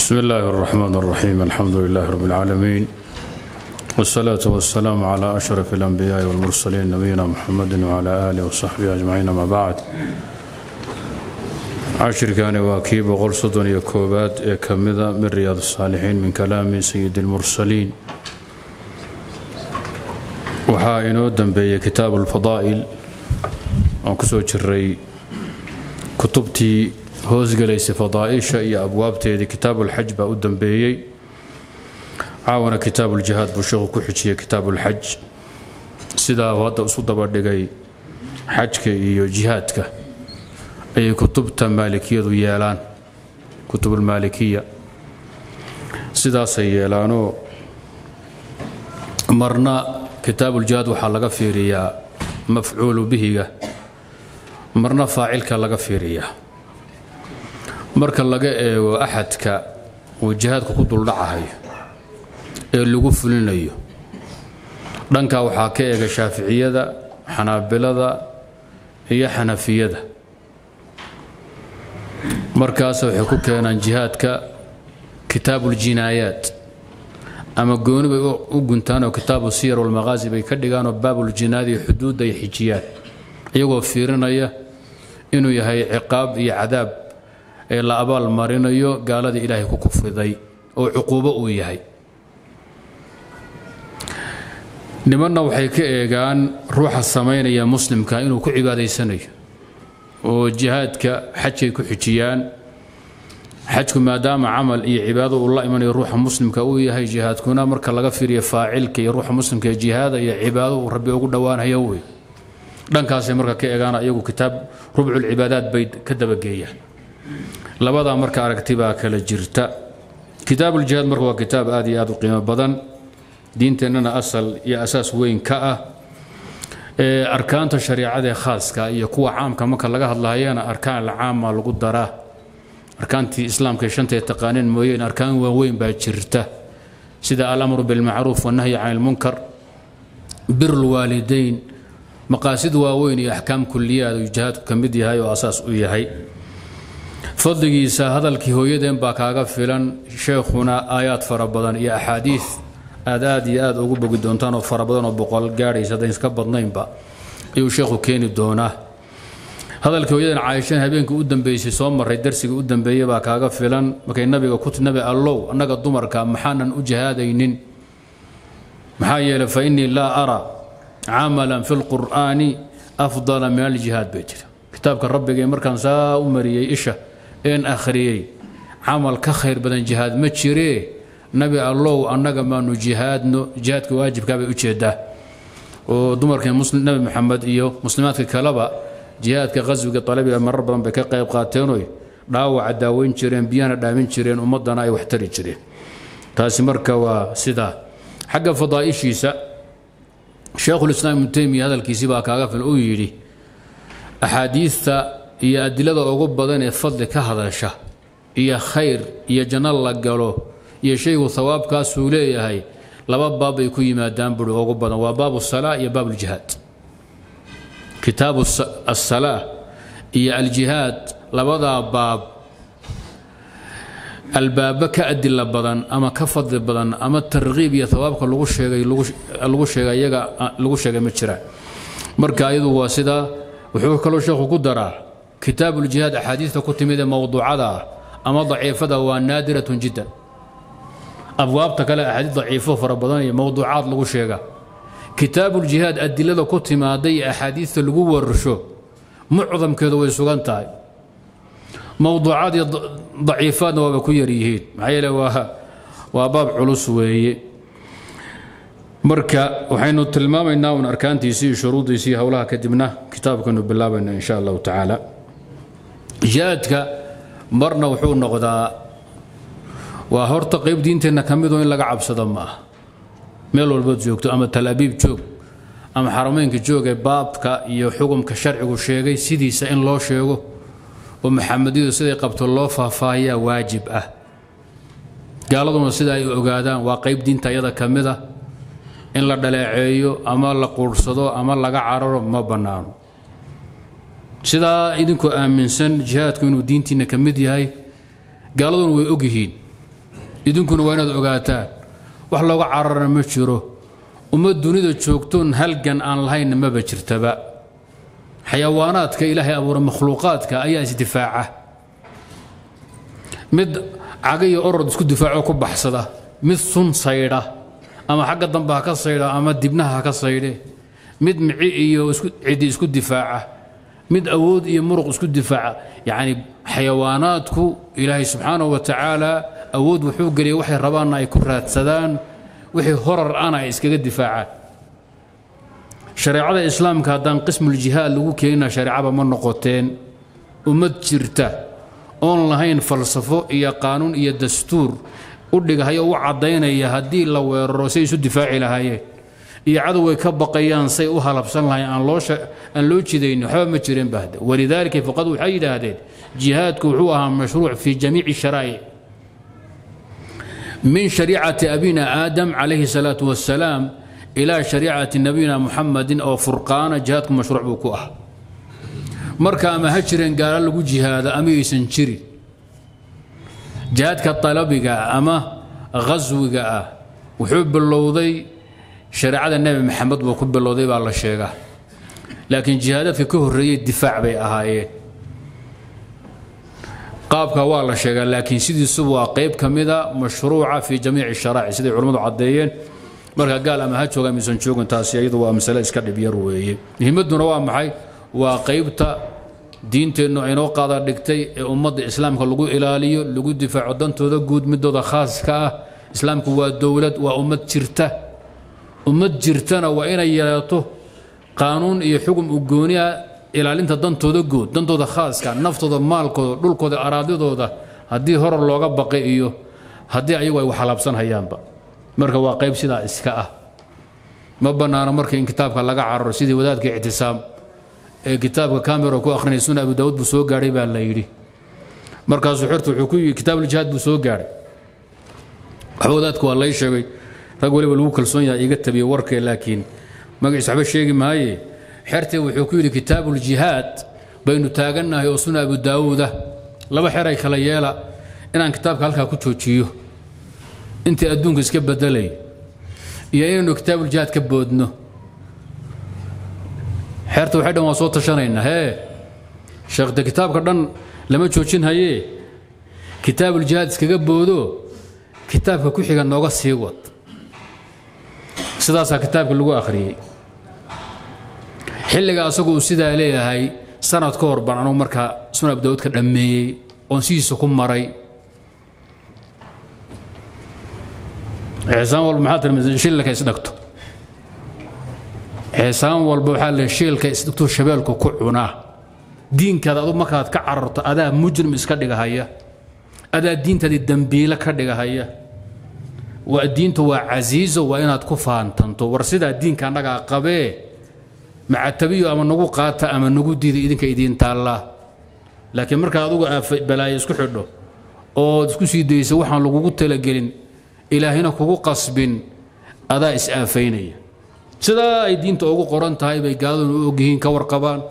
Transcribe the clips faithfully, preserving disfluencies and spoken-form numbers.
بسم الله الرحمن الرحيم الحمد لله رب العالمين والصلاة والسلام على أشرف الأنبياء والمرسلين نبينا محمد وعلى آله وصحبه أجمعين ما بعد عشر كان واكيب وغل صدن يكوبات كمذا من رياض الصالحين من كلام سيد المرسلين وحائنو دنبي كتاب الفضائل وكسو جري كتبتي هوز جليس فضائشة يا أبوابتي كتاب الحج بأودن بيي عاون كتاب الجهاد بشغل كحجية كتاب الحج سيدا وهذا أصول دبردقي حجك إيو جهادك أي كتب مالكية ويالان كتب المالكية سيدا سيالانو مرنا كتاب الجهاد وحلقة في رياء مفعول به مرنا فاعلك لقى في رياء marka laga eego ahadka oo jihadku ku dul dhacahay ee lagu fulinayo dhanka waxa ka eega Shaafiiciyada Xanaabilada iyo Xanafiyada markaas waxay ku keenan jihadka kitaabul jinaayat ama gooni bay u guntaan oo kitaabu siyar wal maghazi bay ka dhigaan oo baabul jinaadi xuduud ay xijiyaan iyagoo fiirinaya inuu yahay ciqaab iyo cadaab ee la abaal marinayo gaalada Ilaahay ku kufriday oo cuquubo uu yahay nimanna waxay ka eegaan ruuxa sameynaya muslimka inuu ku cibaadaysanayo oo jihadka xajay ku xijiyaan xajku maadaama amal iyo cibaado uu la imanayo ruuxa muslimka uu yahay jihadkuna marka laga fiiriyo faacilka iyo ruuxa muslimka ee jihada iyo cibaado uu rabbi ugu dhawaanayo way dhankaas marka ka eegaan ayagu kitaab rubcul cibaadaat bay ka dabageeyaan labada marka aragtiba kala jirta kitaabul jihad marka waa kitaab aad iyo aad u qiimo badan diinteenna asal iyo asaas weyn ka ah ee arkaanta shariicada khaaska iyo kuwa caamka marka laga hadlaayana arkaan caama lagu daraa arkaantii islaamka shanta taqaaneen mooyeen arkaan waaweyn baa jirta sida al-amru bil ma'ruf wa nahyi 'anil munkar birrul walidayn maqaasid waaweyn iyo ahkaam kulliyad oo jihadku kamid yahay oo asaas u yahay fadligiisa hadalkii hooyadeen baa kaaga filan sheekhuna aayaad farabadan iyo axaadiis aad aad iyo aad ugu bogi doontaan oo farabadan oo boqol gaaraysa hadaan iska badnaynba ayuu sheekhu keeni doonaa hadalkii hooyadeen Caaisha habeenkii u dambeysay soo maray darsiga u dambeeyay baa kaaga filan markay nabiga ku nabi allow annaga dumarka maxaanan u jihaadaynin maxaa yeelay fa inni la ara amalan fil qur'aani afdala min al jihad bayjira kitaabka rabbiga markaan saa u mariyay isha in akhriyay amal ka khayr badan jihad ma jiree nabi allow annaga maanu jihadno jihadka waajibka bay u jeedaa oo dumarka muslim nabi maxamed iyo muslimaadka kalaba jihadka qaswiga talabiga marar badan bay ka qayb qaateen oo dhaawac daaweyn jireen biyana dhaamin jireen ummadana ay wax tari jireen taasi marka waa sida xagga fadaa'ishiisa sheekul islaam ibn taymiya hadalkiisa baa kaaga fil oo yiri axaadiista iyo adilada ugu badan ee fadli ka hadasha iyo khayr iyo janno la galo iyo shaygu thawaabkaas uu leeyahay laba baab ay ku yimaadaan bur ugu badan waa baabu salaa iyo baabul jihad kitaabu as-salaa iyo al-jihad labada baab albaaba ka adilla badan ama ka fadli badan ama targhiib iyo thawaabka lagu sheegay lagu sheegay iyaga lagu sheegay ma jira marka ayadu waa sida wuxuu kaloo sheekhu ku daraa kitaabul jihad ahadiithta ku timid mawduucada ama daciifada waa naadiratun jiddan abwaabta kale ahadiith daciifo farabadan iyo mawduucaad lagu sheega kitaabul jihad adilada ku timaaday ahadiithta lagu warsho mucdamkeedu way sugan tahay mawduucaad daciifadna waa ku yar yihiin maxay waa waa baab culus weeye marka waxaynu tilmaamaynaa un arkaantiisii shuruudiisii hawlaha kadibna kitaabkanu bilaabayna insha Allah taala jihadka marna wuxuu noqdaa waa horta qayb diinteena kamid oo in laga cabsado ma meel walba joogto ama talaabiib joog ama xarameynka joogay baabka iyo xukumka sharcigu sheegay sidiisa in loo sheego oo maxamediyadu siday qabto loo faahfaahiyaa waajib ah gaaladuna sida ay ogaadaan waa qayb diinta iyada kamid ah in la dhaleeceeyo ama la quursado ama laga cararo ma banaano sida idinku aaminsan jihadku inuu diintiina kamid yahay gaaladuna way og yihiin idinkuna waa inaad ogaataan wax looga cararana ma jiro ummad dunida joogtoon halgan aan lahayn maba jirtaba xayawaanaadka ilaahay abuuray makhluuqaadka ayaa isdifaaca mid cagayo orod isku difaaco ku baxsada mid sun sayda ama xagga dambe ka sayda ama dibnaha ka sayde mid mici iyo isku cidi isku difaaca mid awood iyo muruq isku difaaca yaani xayawaanaadku ilaahay subxaanahu wa ta'ala awood wuxuu galiyay waxay rabaan ay ku raadsadaan wixii horar ana iskaga difaacaan shariicada islaamka haddaan qismul jihaad lagu keenaa shariicada ma noqoteen ummad jirta oon lahayn falsafo iyo qaanuun iyo dastuur u dhigayo u cadaynaya haddii la weeraro say isu difaaci lahaayeen iyo cadow way ka baqayaan say u halabsan lahayn aan loo aan loo jidayn waxba ma jireen baahda walidaalika faqad waxay yidhaahdeen jihaadku wuxuu ahaa mashruuc fi jamiici sharaa'ic من شريعة أبينا آدم عليه الصلاة والسلام إلى شريعة نبينا محمد أو فرقان جهادكم مشروع بكوه مركا أما هجرين قال له جهاد أمي سنشري جهادك الطلبي أما غزوي وحب اللوضي شريعة النبي محمد وكب اللوضي بالله الشيخ لكن جهادات في كهرية الدفاع بأهايين qaabka waa la sheegaa laakiin sidiisu waa qayb kamida mashruuca fi jamiic sharaa'ic sidii culimadu cadeeyeen marka gaal ama ha jooga misan joogan taasi iyadu waa mas'ala iska dhib yar weeye muhiimaduna waa maxay waa qaybta diinteenu ay noo qaada dhigtay ee ummadda islaamka lagu ilaaliyo lagu difaaco dantooda guud midooda khaaska ah islaamku waa dawlad waa ummad jirta ummad jirtana waa inay yeelato qaanuun iyo xukun u gooniya ilaalinta dantooda guud dantooda khaaska naftooda maalkooda dhulkooda araadidooda haddii hor looga baqay iyo haddii ayagu ay waxalabsan hayaanba marka waa qayb sidaa iska ah ma banaano marka in kitaabka laga cararo sidii wadaadka ictisaam ee kitaabka kaamiro ku akhrinay sunan abu daawud buu soo gaaray baa la yidhi markaasuu xirtu wuxuu ku yidhi kitaabul jihaad buu soo gaaray waxa wadaadku waa lay sheegay rag waliba lagu kalsoon yahay iga tabiye warkee laakiin magaciisa waxba sheegi maaye xertay wuxuu ku yiri kitaabul jihaad baynu taaganahay oo sunan abu daawuda laba xeray kala yeela inaan kitaabka halka ku joojiyo inta adduunka iska bedelay iyo inuu kitaabul jihaad ka boodno xerta waxay dhan waa soo tashanayna hee sheekhda kitaabka dhan lama joojin haye kitaabul jihaad iskaga boodo kitaabka ku xiga nooga sii wad sidaas kitaabka lagu akhriyay xilliga asagu sidaa leeyahay sanad ka hor baan anu marka sunan abu daawud ka dhameeyay oo siisa ku maray xisaan walba maxaa tirmidhi shilka isdhagto xisaan walba waxa la shilka isdhagto shabeelku ku cunaa diinkaada adu markaad ka cararto adaa mujrim iska dhigahaya adaa diintaadii dambiile ka dhigahaya waa diintu waa casiizo waa inaad ku faantanto war sidaa diinka annaga qabee مع التبيو أما نقول قاتا أما نقول دي إذن كيدين تالا لكن مركا أدوغ بلاي اسكو حدو أو دسكوسي دي سوحان لغو تلقلين إلى هنا كوكو قصبين أدا إسعافيني سدا دين توغو قران تاي بي قادون أوغيهين كور قبان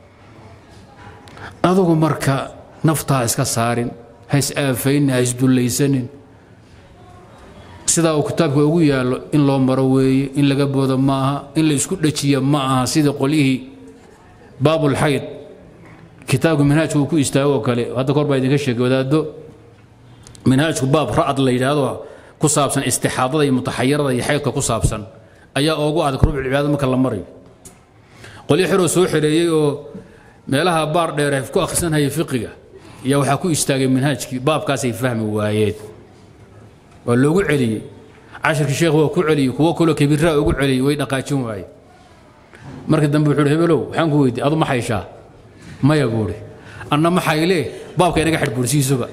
أدوغ مركا نفتا اسكا سارين هايس آفين هايس دوليسانين sida uu kitaabka ugu yaalo in loo maro weeye in laga boodo maaha in la isku dhajiyo maaha sida qolihii baabul hayd kitaabka manhajku ku istaago kale hadda kor baa idinka sheegay wadaado manhajku baab ra'ad la yiraahdo ku saabsan istixaadada iyo mutahayyirada iyo haydka ku saabsan ayaa ugu adag rubul cibaadada marka la marayo qolihii xiro soo xireeyay oo meelaha baar dheer ku akhrisanaya fiqiga iyo waxa ku istaagay manhajkii baabkaas ay fahmi waayeen ولوغو علي عشر شيخ هو كو علي كو كلو كبير اوغو علي وي دقاجين واي markii dambe wuxuu hebelow waxaan ku weydiiyay adu ma xayshaa ma yaguuri anna ma xayle baabka inaga xid bursiisuba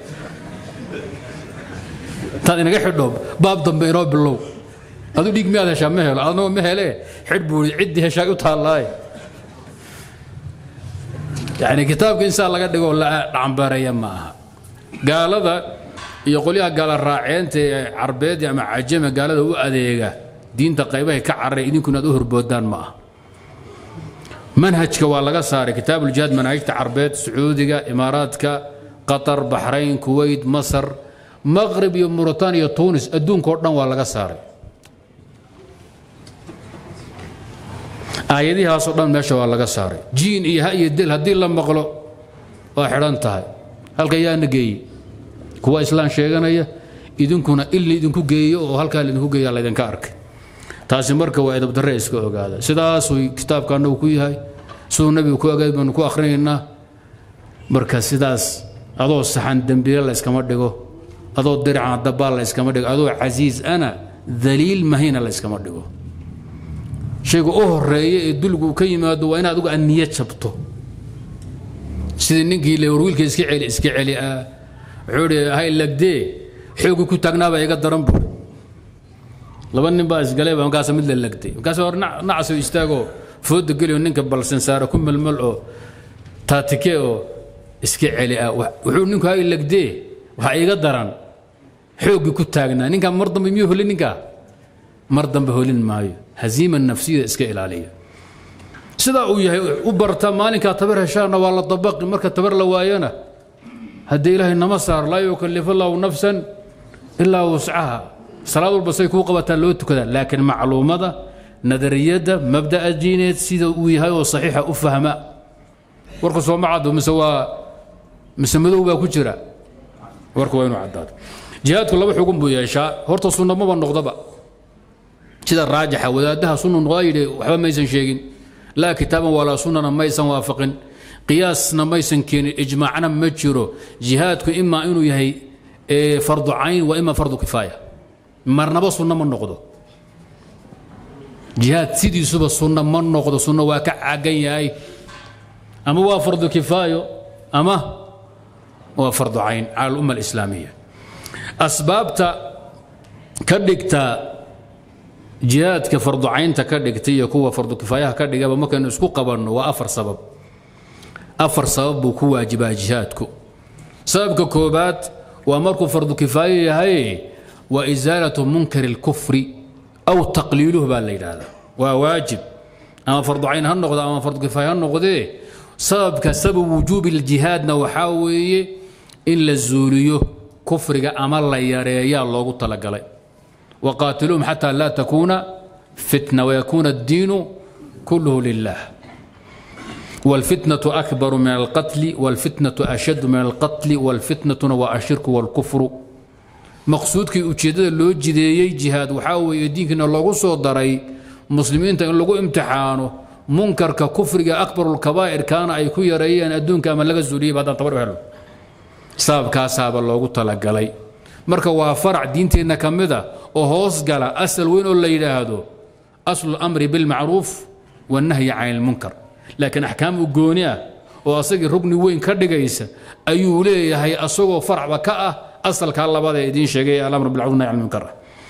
tan inaga xidho baab dambe inoo bilow adu dhig miyaad heshaa ma helo adna ma hele xid buuri cidi heshaa u taalaay yani kitaabka insaan laga dhigo la dhaanbareeya ma aha gaalada iyo qoliyaha gaala raaceenta carbeed ama cajama gaalada u adeega diinta qaybaha ka caray idinkuna u horboodaan ma ah manhajka waa laga saaray kitaabul jihaad manhajta carbeed sacuudiga imaaraadka qatar bahrayn kuwait masar مغرب iyo Mauritania Tunis adduunka oo dhan waa laga saaray aayadihaas oo dhan meesha waa laga saaray jiin iyo ha iyo dil hadii la maqlo waa xiran tahay halka yaa nageey kuwa islaan sheeganaya idinkuna illi idinku geeyo oo halka idinku geeyo la idinka arkay taasi marka waa edab darre iska ogaada sidaas uu kitaabkan uu ku yahay soo nabigu ku ogaay baan ku akhriinaa marka sidaas adoo saxan dambiile la iskama dhigo adoo dirca dabaal la iskama dhigo adoo aziiz ana daliil mahina la iskama dhigo shaygu oo horeeyay ee dulgu ka yimaado waa inaad ugu niyad jabto sidii ninkii le warwiilka iska celi iska celi ah wuxuu hay lagdee xoogu ku taagnaaba iga daran buu laba nin baa isgalay baan kaas mid la lagtay kaas war nacso istaago food galiyo ninka balsan saara ku malmal oo taatike oo iska celi ah wuxuu ninku hay lagdee waxa iga daran xoogu ku taagnaa ninka mar dambe miyuu hulin ninka mar dambe hulin maayo haziima nafsiya iska ilaaliya sida uu yahay u barta maalinka tabar heshaana waa la dabaqi marka tabar la waayana hadii ilaahay nama saar la yukallifu Allahu nafsan illa wus'aha salaad walba say ku qabataan loo tukada laakiin macluumada nadariyada mabda'a diineed sida uu yahay oo saxiixa u fahma warka soo macado mise waa mise madow baa ku jira warka waa inuu cadaado jihaadku laba xugun buu yeeshaa horta sunna ma noqdaba sida raajixa wadaadaha sunna noqday waxba ma aysan sheegin la kitaaban wala sunnana ma aysan waafaqin qiyaasna ma aysan keenin ijmaacna ma jiro jihaadku imma inuu yahay fardu ayn wa imma fardu kifaaya marnaba sunna ma noqdo jihaad sidiisuba sunna ma noqdo sunna waa ka caagan yahay ama waa fardu kifaayo ama waa fardu ayn ala al-umma al-islamiyya asbaabta ka dhigta jihaadka fardu aynta ka dhigtay iyo kuwa fardu kifaayaha ka dhigaba markaan isku qabanno waa afar sabab afar sabab buu ku waajibaa jihaadku sababka koobaad waa markuu fardu kifaayo yahay wa izaalatu munkar al-kufri aw taqliiluhu baa la yiraahdaa waa waajib ama fardu ayn ha noqdo ama fardu kifaayo ha noqdee sababka sabab wujuub al-jihaadna waxa weeye in la zuuliyo kufriga ama la yareeyaa loogu talagalay وقاتلهم حتى لا تكون فتنة ويكون الدين كله لله والفتنة أكبر من القتل والفتنة أشد من القتل والفتنة والشرك والكفر مقصود كي أجد لو جدي جهاد وحاول يدينك إن الله صدري مسلمين إن الله امتحانه منكر ككفر أكبر الكبائر كان أي كوي رأي أن أدون كما لقى الزورية بعد أن تبرر له ساب كاساب الله تلقى لي marka waa farac diinteena kamida oo hoos gala asal weyn oo la yiraahdo asl amri bil ma'ruf wa nahyi 'anil munkar laakiin ahkaam gooni ah oo asagii rugni weyn ka dhigaysa ayuu leeyahay asagoo faracba ka ah asalka labada idin sheegay al-amr bil ma'ruf wa nahyi 'anil munkar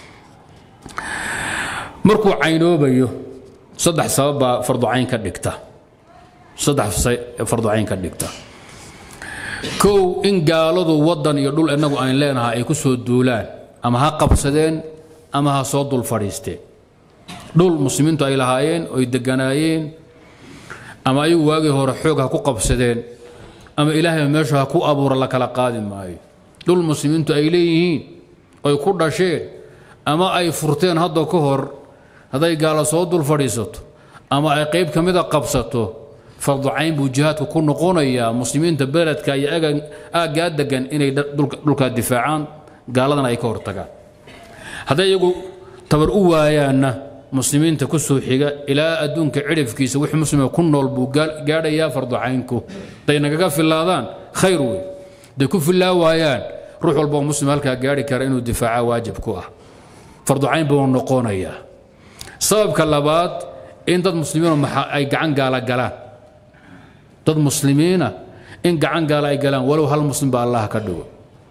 markuu caynoobayo saddex sabab fardu ayn ka dhigta saddex fardu ayn ka dhigta كو إن قالوا وطن يدل أنه أن لنا أي كسر دولان أما ها قبصدين أما ها صوت الفريستين دول مسلمين تو إلى هايين ويدقنايين أما أي واجه رحوق هكو قبصدين أما إلهي ماشي هكو أبور لك القادم معي دول مسلمين تو إليهين ويكون شيء أما أي فرتين هذا كهر هذا قال صوت الفريست أما أي قيب كمذا قبصته فرض عين بوجهات وكون قونيا مسلمين تبلد كاي اجاد دغن اني دولكا دفاعان قالدنا اي كورتغا هذا يغو تبر او وايانا مسلمين تكسو خيغا الى ادونك عرفكيس وخ مسلم كون نول بو غاديا فرض عينكو دينغا فيلادان خير وي دكو فيلا وايان روح والبو مسلم هلكا غادي كار انو دفاع واجب كو فرض عين بو نقونيا سبب كلابات ان دد مسلمين اي غان غالا غلان dad muslimiina in gacan gaal ay galaan walow hal muslim ba Allah ka dhigo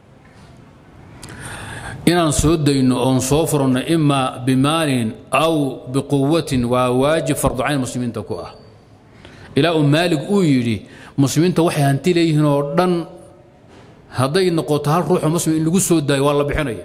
inaan soo dayno oo soo furno imma bimaalin aw biquwwatin wa waajib fardu ayn muslimiinta ku ah ila ummalik uu yiri muslimiinta waxay hanti leeyihiin oo dhan haday noqoto hal ruux muslim in lagu soo daayo waa la bixinaya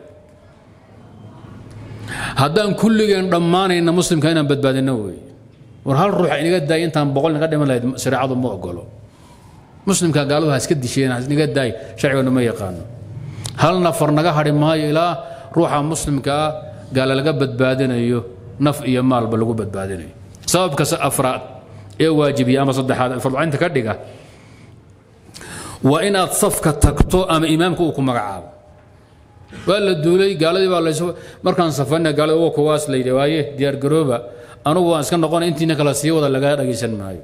haddaan kulligeen dhammaanayna muslimka inaan badbaadino way war hal ruux inaga daay intaan boqol naga dhiman lahayd shariicadu ma ogolo muslimka gaaladu ha iska disheen ha inaga daay sharciga ma yaqaan hal nafar naga hadhi maayo ilaa ruuxa muslimka ah gaala laga badbaadinayo naf iyo maalba lagu badbaadinayo sababka afraad ee waajibiya ama saddexaad farducaynta ka dhiga waa inaad safka tagto ama imaamka uu ku magacaabo waa la duulay gaaladii baa laysoo markaan safarnay gaalada waa kuwaas la yidhi waaye diyaar garooba anugu waan iska noqonay intiina kala sii wada laga dhagaysan maayo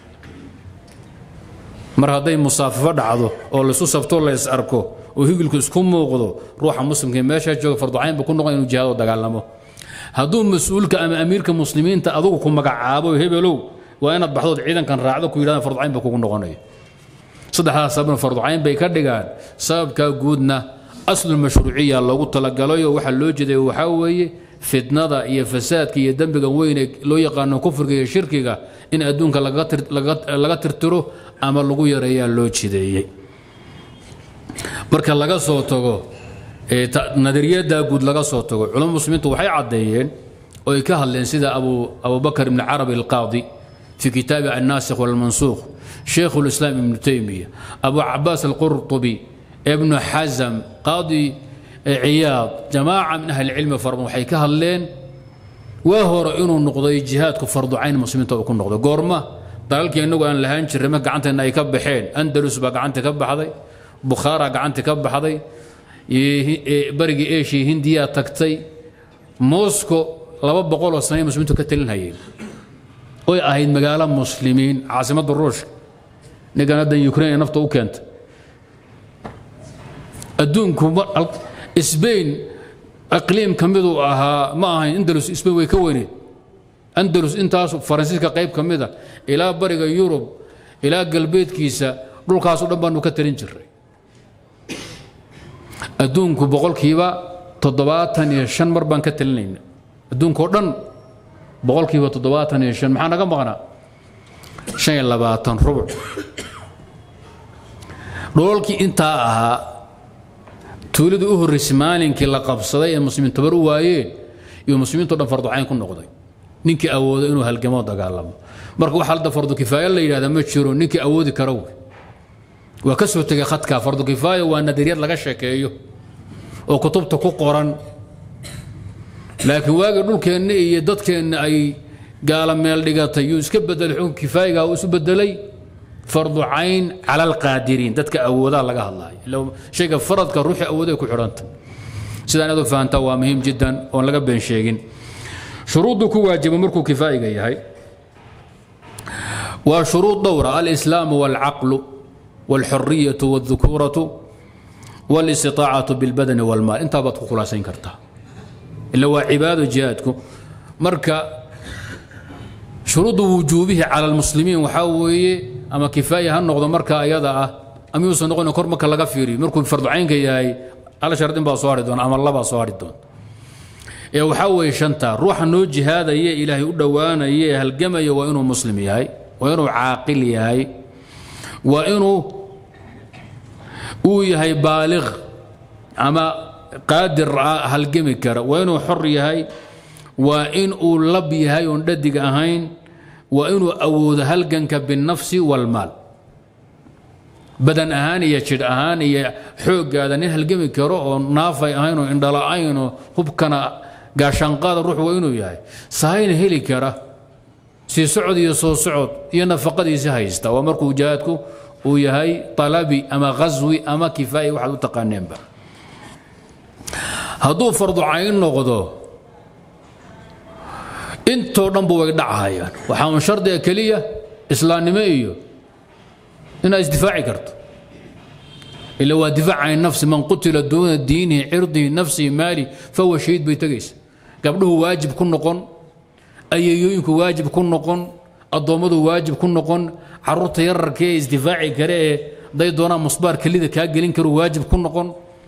mar hadday musaafafo dhacdo oo laysu sabto lays arko oo higilku isku muuqdo ruuxa muslimka meesha jooga farducayn buu ku noqon inuu jihaado dagaalamo hadduu mas-uulka ama amiirka muslimiinta adugu ku magacaabo hebelow waa inaad baxdood ciidankan raacdo ku yidhahdaan farducayn buu kugu noqonayo saddexdaas sababna farducayn bay ka dhigaan sababka guudna aslu mashruuciya loogu talagalayo waxa loo jeeday waxa weeye fitnada iyo fasaadka iyo dambiga weyn ee loo yaqaano kufriga iyo shirkiga in adduunka laga tirtiro ama lagu yareeyaa loo jideeyey marka laga soo tago nadariyada guud laga soo tago culimada muslimiintu waxay cadeeyeen oo ay ka hadleen sida abu abu bakr ibn arabi al-qadi fi kitab an-nasikh wal-mansukh shaykh al-islam ibn taymiyyah abu abbas al-qurtubi ابن حزم قاضي عياض جماعة من أهل العلم فرض وحي كهلين وهو إنه نقضي جهاد كفرض عين المسلمين تو يكون نقضي قرمة ضلك إنه أن لهانش الرمق قعنت إنه يكب حين أندلس بقى قعنت كب حضي بخارى قعنت كب حضي برقي إيش هندية تكتي موسكو لابد بقول الصينية المسلمين تكتلين هاي وي أهين مقالة مسلمين عاصمة الروش نقال ندى يوكرين نفطه وكانت adduunku isbayn aqliim kamid uu ahaa ma ahayn andalus isbayn way ka weyneed andalus intaas faransiiska qayb ka mid ah ilaa bariga yurub ilaa galbeedkiisa dhulkaas oo dhan baanu ka talin jiray adduunku boqolkiiba toddobaatan iyo shan mar baan ka talinayna adduunka oo dhan boqolkiiba toddobaatan iyo shan maxaa naga maqnaa shan iyo labaatan rubuc dhoolkii intaa ahaa tuuladu u horreysay maalinkii la qabsaday ee muslimiintu tabar u waayeen iyo muslimiintu dhan fardu cayn ku noqday ninkii awoodo inuu halgamo dagaalamo marka waxa la fardu kifaaya la yiraahdo ma jiro ninkii awoodi karo waa ka soo tagay khadka fardu kifaaya waa nadariyad laga sheekeeyo oo kutubta ku qoran laakiin waaga dhulkeenna iyo dadkeenna ay gaala meel dhigatay uu iska bedelay xukun kifaayiga uu isu bedelay فرض عين على القادرين دتك أودا لقى الله لو شيء فرض كروح أودا يكون حرانت سيدنا هذا فهمت مهم جدا وأنا لقى بين شيئين شروطك واجب مركو كفاية جاي هاي وشروط دورة الإسلام والعقل والحرية والذكورة والاستطاعة بالبدن والمال انت بتقول خلاصين كرتها اللي هو عباد جهادكم مركا شروط وجوبه على المسلمين وحاوي أما كفاية هالنقطة مركا أيضا أم يوصل نقول نكر مركا لقى فيري مركو فرض عين جاي على شرطين باصواردون أما الله باصواردون يا وحاوي شنتا روح نوجي هذا يا إلهي ودوانا يا هالجمع وإنه مسلم ياي وإنه عاقل ياي وإنه وياي بالغ أما قادر هالجمع كرا وإنه حر ياي وإنه لب ياي ونددق أهين وإنه أود هلجنك بالنفس والمال بدن أهاني يشد أهاني حوق هذا نهل جمي كرو نافي أهينو إندلا أهينو هبكنا قاشان قاد روح وإنه ياي صهين هيلي كرا سي سعود يسو سعود ينفقد يسهيستا ومركو جهادكو وياي طلبي أما غزوي أما كفاية واحد تقانين با هدو فرض عين نغضو انتو دنبو ويدعهايان waxaa un shardiga kaliya islaamnimo iyo ina isdifaaci karto ila waa difaac aan nafsi man qutila duuna diini irdi nafsi mali fawa shahid bay tagays gabdhuhu waajib ku noqon ayayooyinku waajib ku noqon adoomadu waajib ku noqon carruurta yararka ee isdifaaci kare ee day doonaan musbaar kalida ka gelin karo waajib ku noqon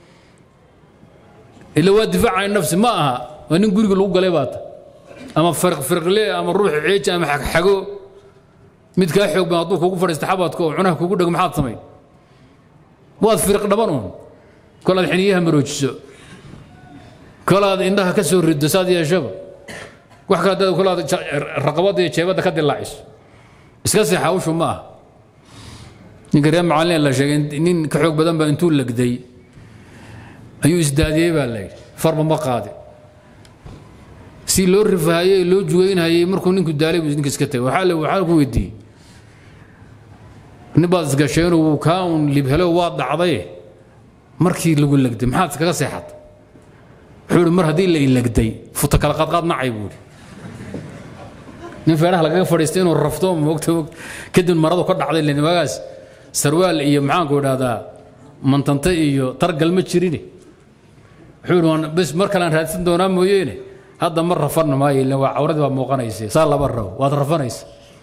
ila waa difaac aan nafsi ma aha waa nin guriga lagu galay baata أما فرق فرق ليه أما الروح عيج أما حق حقو متك أحيو بناطوك وقف الاستحبات كو عناه كو قدك محاط سمين وهذا فرق دبنهم كل هذا حنيها مروج كل هذا إنها كسر الدساد يا شباب وحكى هذا كل هذا الرقبات يا شباب كد اللاعش اسكسي حاوش وما نقرأ معلن لا شيء نين كحوق بدن بنتول لك دي ayuu isdaadiyey baa la yidhi farba ma qaade si loo rifaayay loo jugeynayay markuu ninku daalay buu ninka iska tagay waxa la waxa ku weydiiyey nibaad isgasheen uu kaan libhelo waa dhacday markii lagu lagday maxaad kaga seexat wuxuu mar hadii la ilagday futa kala qad qad nacay buu nin feeraha laga fadhiistay inuu rafto moogto kadib maradu ka dhacday leenimaagaas sarwaal iyo maxaan ku yiraahdaa mantanta iyo targal ma jirin wuxuu bas mar kale aan raadsan doonaa mooyeene hadda mar rafan ma yeelin waa awrad waa muuqanaysay saa laba raw waad rafanaysa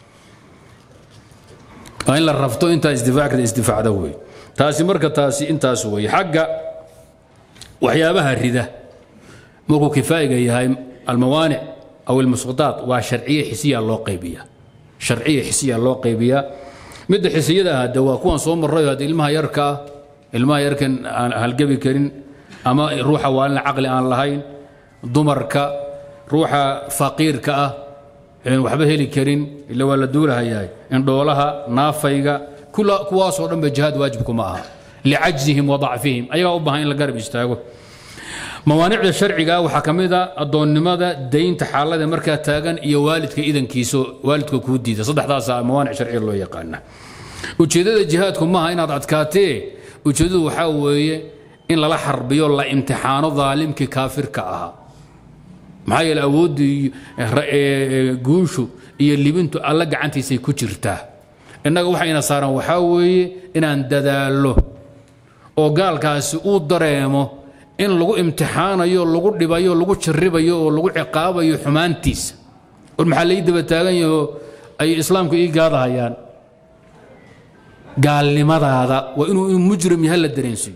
in la rafto inta isdifaacda isdifaacda way taasi marka taasi intaas way xagga waxyaabaha rida markuu kifaayiga yahay almawaani aw almusqatat waa sharciye xisiya loo qaybiya sharciye xisiya loo qaybiya mid xisiyada hada waa kuwan soo maray hada ilmaha yarka ilmaha yarkan halgabi karin ama ruuxa waan aqli aan lahayn dumarka ruuxa faqiirka ah in waxba heli karin illa wala duulahayaay in dhoolaha naafayga kula kuwaas oo dhan ba jihad waajib kuma aha li'ajzihim wa da'fihim ayaga u baahan in la garab istaago mawaanicda sharciga waxa kamida adoonnimada deynta xaalada marka taagan iyo waalidka idankiiso waalidka ku diida saddexdaas mawaanic sharci loo yaqaan ujeedada jihadku ma aha inaad adkaatee ujeedadu waxa weeye in la harbiyo la imtixaano dhaalimki kaafirka aha maxay la awoodii guushu iyo libintu alla gacantiisa ku jirtaa inaga waxayna saaran waxa weeye inaan dadaalo oo gaalkaasi uu dareemo in lagu imtixaanayo lagu dhibayo lagu jaribayo oo lagu ciqaabayo xumaantiisa oo maxaa la daba taagan yahay ay islaamku ii gaadahayaan gaalnimadaada waa inuu mujrim yahay la dareensiyo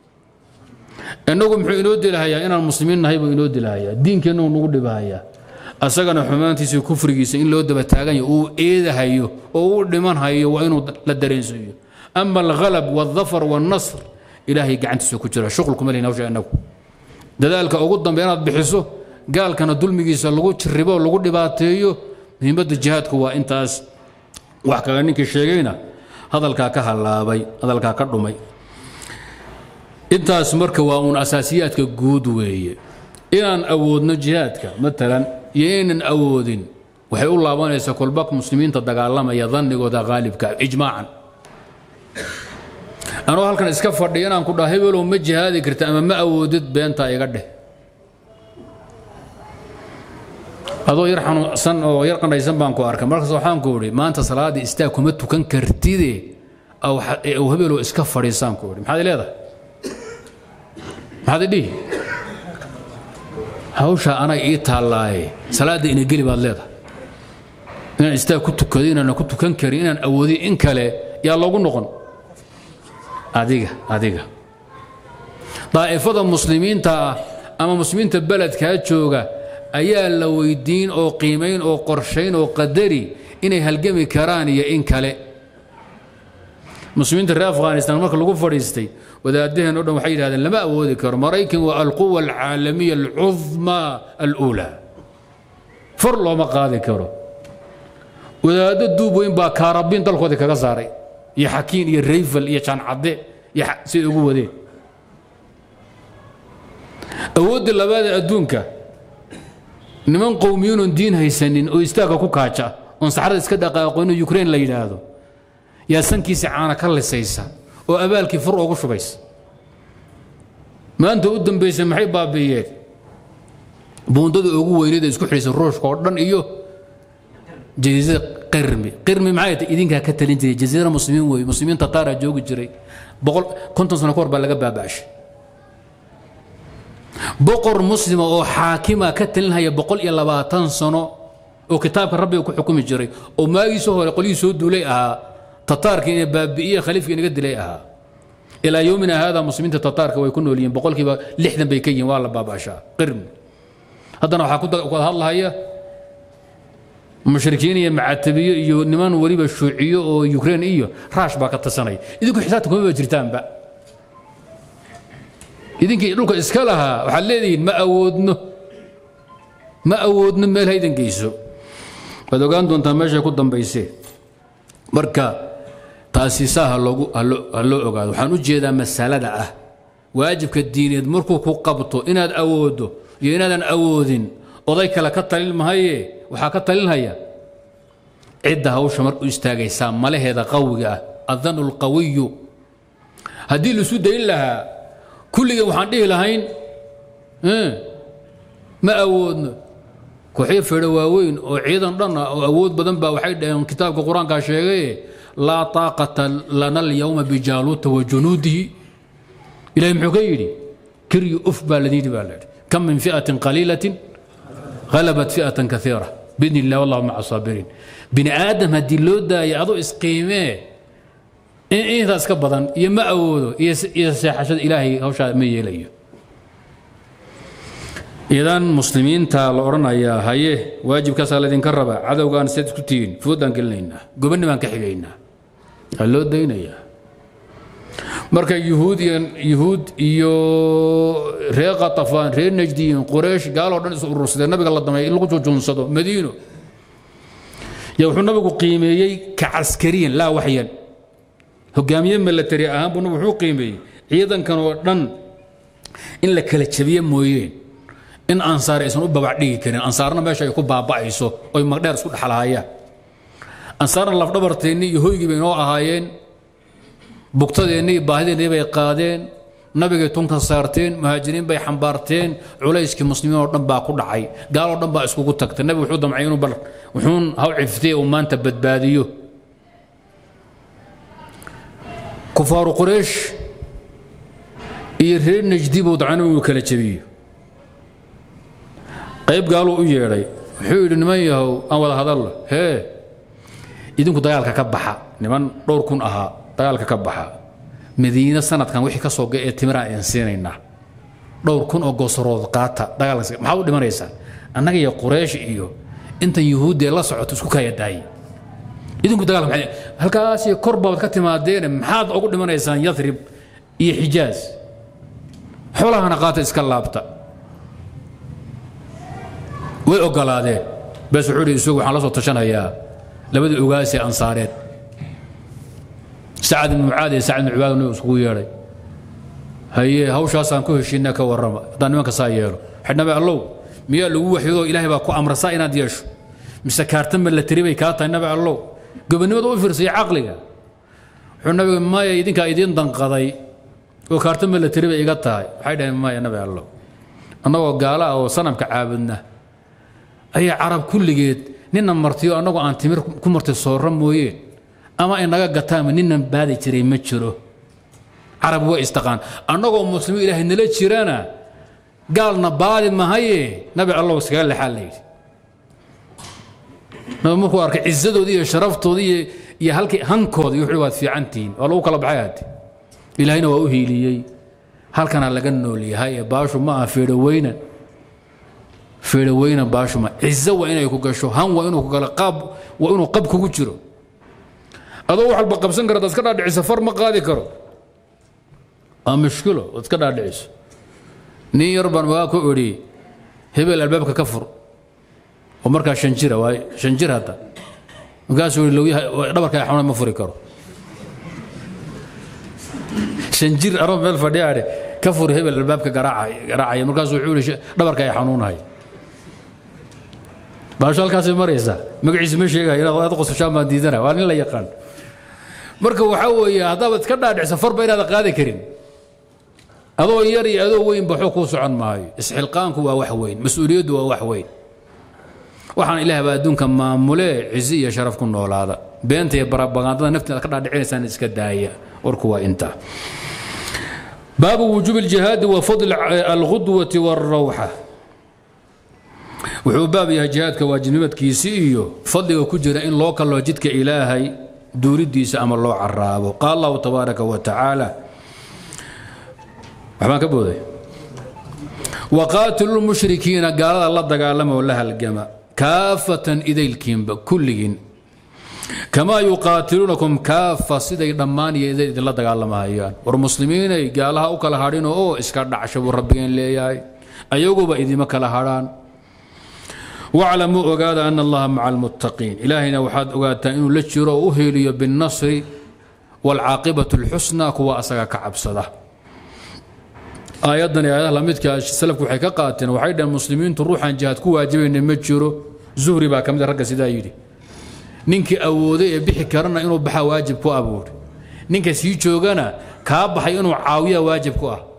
inagu muxuu inoo dilahayaa inaan muslimiin nahay buu inoo dilahayaa diinkeena uu nagu dhibahayaa asagana xumaantiisa kufrigiisa in loo daba taagan yahay uu eedahayo oo uu dhiman hayo waa inuu la dareensiyo ama al-ghalab wal-dhafar wal-nasr ilaahay gacantiisa ku jira shaqulku ma leena wajaa inagu dadaalka ugu dambeeyay bixiso gaalkana dulmigiisa lagu jiribo lagu dhibaateeyo muhiimadda jihadku waa intaas wax kaga ninkii sheegayna hadalka ka halaabay hadalka ka dhumay intaas marka waa un asaasiyaadka guud weeye inaan awoodno jihadka matalan yeenan awoodin waxay u laabanaysaa kolbak muslimiinta dagaalamaya dhanigooda qaalibka ijmaacan anoo halkan iska fadhiyo inaan ku dhahay walow ma jihaadi karta ama ma awoodid beenta iga dheh adoo yar xanuunsan oo yar qanaysan baan ku arkay markaas waxaan ku iri maanta salaadii istaag kuma tukan kartide aw aw hebelo iska fadhiisan ku iri maxaad leedahay maxaad dhigi hawsha ana ii taalaay salaadii ina gali baad leedahay inaan istaag ku tukado inaan ku tukan karin inaan awoodi in kale yaa loogu noqon adiga adiga daa'ifada muslimiinta ama muslimiinta beledka jooga ayaa la weydiin oo qiimeyn oo qorsheyn oo qadari inay halgami karaan iyo in kale muslimiinta reer Afghanistan marka lagu fadhiistay wadaadaheen oo dhan waxay yiraahdeen lama awoodi karo Mareykan waa al-quwa al-aalamiyya al-uzma al-ula far loo ma qaadi karo wadaado duuboyn baa kaarabin dalkooda kaga saaray يا حكين يا ريفل يا كان عدي يا سيد أبو ودي أود اللباد أدونك نمن قوميون دين هيسنين ويستاقا كوكاتشا ونصحر اسكدا قاقوين يوكرين ليلة هذا يا سنكي سعانا كل سيسا وأبالك فرق وقش بيس ما أنت قدام بيس محيب بابيات بوندد أقوى يريد يسكو حريس الروش كوردن إيوه جزيرة قرمي قرمي معايا إذنك كتلين جري جزيرة مسلمين ومسلمين تطار جوج جري بقول كنت سنة كور بلغ باباش بقر مسلمة أو حاكمة كتلين هي بقول يلا باتن سنة وكتاب ربي وحكم جري وما يسوه يقول يسود ليها تطار كين بابية خليفة كين قد ليها إلى يومنا هذا مسلمين تطار ويكونوا لين بقول كي لحدا بيكين والله باباشا قرمي هذا أنا حكوت الله هي مشركين معتبيه iyo niman wariba shuuciyo oo Ukraine iyo Rush ba ka tasanay idinku xisaabta kuma jirtaan ba idinki dhulka iska laha waxa leeyihiin ma awoodno ma awoodno meel haydan geyso wad ogaan doontaa meesha ku dambeysay marka taasiisaha lagu halo ogaado waxaan u jeedaa masalada ah waajibka diineed markuu ku qabto inaad awoodo iyo inaadan awoodin oday kale ka talin mahaye waxaa ka talinhaya cidda hawsha mar u istaagaysaa malaheeda qawiga ah adanu lqawiyu haddii laisu dayn lahaa kulliga waxaan dhihi lahayn ma awoodno kooxyo fedho waaweyn oo ciidan dhan ah oo awood badan baa waxay dhaheen kitaabka qur-aankaa sheegay laa taaqata lana alyawma bijaaluuta wa junuudihi ilahay muxuu ka yidhi kiryi uf baa ladiyidhi baa layidhi kam min fi'atin qaliilatin غلبت فئة كثيرة بإذن الله والله مع الصابرين بني آدم هدي لو داي أضو إسقيمه إيه إيه ذا اسكبضا يما أودو يسحشد إلهي هوشا مي إليه إذن مسلمين تا لورنا يا هايه واجب كسر الذين كربا عدو كان سيد كتين فودان قلنا قبلنا ما كحيينا هلو دينا يا marka yahuudiyan yahuud iyo reer qatafaan reer najdiin quraysh gaal oo dhan is urursadeen nabiga la damay in lagu joojonsado madiino ya wuxuu nabigu qiimeeyay ka askariyan la waxyan hogaamiye military ahaan buu wuxuu qiimeeyay ciidankan oo dhan in la kala jabiyo mooyeen in ansaar aysan u babac dhigi karin ansaarna meesha ay ku baabacayso oo magdheer isku dhaxlaayaan ansaarna laf dhabarteeni iyo hoygii bay noo ahaayeen bugtadeennii baahideennii bay qaadeen nabigay tunka saarteen muhaajiriin bay xambaarteen culayskii muslimiin oo dhan baa ku dhacay gaal oo dhan baa iskugu tagtay nabigu wuxuu damcay inuu bar wuxuun haw ciftay oo maanta badbaadiyo kufaaru quraysh iyo reer najdi buu dacana uu kala jabiyo qayb gaalu u yeedhay wuxuu yidhi niman yahow aan wada hadalno hee idinku dagaalka ka baxa niman dhowr kun ahaa dagaalka ka baxa madiina sanadkan wixii ka soo go'ay timira aan siinayna dhowr kun oo goosorood qaata dagaalka maxaa u dhimanaysaa annaga iyo quraysh iyo inta yahuudi la socoto isku kaya daay idinku dagaalka halkaas iyo korbaad ka timaadeen maxaad ugu dhimanaysaan yathrib iyo xijaaz xoolahana qaata iska laabta way ogolaadeen bas wuxuu yidhi isugu waxaan la soo tashanayaa labadii ogaasi ansaareed سعد بن معاذ سعد بن عباد انه اسكو ييري هي هوشاسان كو هشينا ka warama hadan nimanka saa yeelo xidhnaba allow miya lagu waxiyo ilaahay baa ku amrasa inaad yeesho mise kaartan ma la tiribay ka tahay naba allow gobonimada u fiirsay aqliga wuxuu nabiga maaya idinka idin danqaday oo kaartan ma la tiribay iga tahay waxay dhahay maaya naba allow annagoo gaala oo sanamka caabudna ay arab kulligeed ninna martiyo annagoo aan timir ku martay sooran mooyee ama inaga gataan ninnan baadi jiray ma jiro arab way istaqaan annagoo muslimiin ilaahay nala jirana gaalna baadi mahaye nabi allah iska la xalay nabi markuu arkay ciisadoodii iyo sharaftoodii iyo halkii hankoodii wuxuu waad fiicantiin oo lagu kala baxay ilaahayna waa u hiiliyay halkana laga nool yahay baashu ma afiiro weyna fiiro weyna baashu ma ciisa waa inay ku gasho han waa inuu ku kala qab waa inuu qab kugu jiro adoo wax walba qabsan karada iska dhaadhicisa far ma qaadi karo waa mushkilo iska dhaadhiciso nin yar baan waa ku ori hebel albaabka ka fur oo markaa shan jira waay shan jir hadda markaasuu yidhi lowyaha dhabarka xanuun ma furi karo shan jir arab meel fadhiyaare ka fur hebel albaabka garaacay garaacay markaasuu wuxuu yidhi dhabarka ay xanuunahay baasho halkaasay maraysaa magaciisa ma sheegaya inaad aad qosashaan baan diidana waa nin la yaqaan marka waxaa weeye haddaad iska dhaadhicisa farba inaad qaadi karin adoo yar iyo adoo weyn ba xog ku socon maayo isxilqaanku waa wax weyn mas'uuliyaddu waa wax weyn waxaan ilaahay baa adduunka maamule cizi iyo sharaf ku noolaada beenta iyo barabagandada nafteeda ka dhaadhicinaysaan iska daaya warku waa inta baabu wujuub aljihaad wa fadl alghudwati walrawha wuxuu baab yahay jihaadka waajibnimadkiisa iyo fadliga ku jira in loo kalo jidka ilaahay duuridiisa ama loo caraabo qaal allah tabaaraka wa tacaala waxaan ka booday waqatilul mushrikiina gaalada la dagaalama oo la halgama kaafatan idaylkiin kulligin kama yuqatilunakum kaafa siday dhammaan iyo idin la dagaalamayaan war muslimiinay gaalaha u kala hadhin oo iska dhacsho rabbigeen leeyahay ayaguba idima kala hadhaan واعلموا وقال أن الله مع المتقين إلهنا وحد وقال إنه لجروا وهيلي بالنصر والعاقبة الحسنى كوا أسقى كعب صدا aayadan aayadaha la midka salafku waxay ka qaateen waxay dhahan muslimiintu ruuxan jihaad ku waajibayna ma jiro zuhri baa kamid ragga sidaa yidhi ninkii awooday ee bixi karana inuu baxa waajib ku abuuri ninka sii joogana kaa baxay inuu caawiya waajib ku ah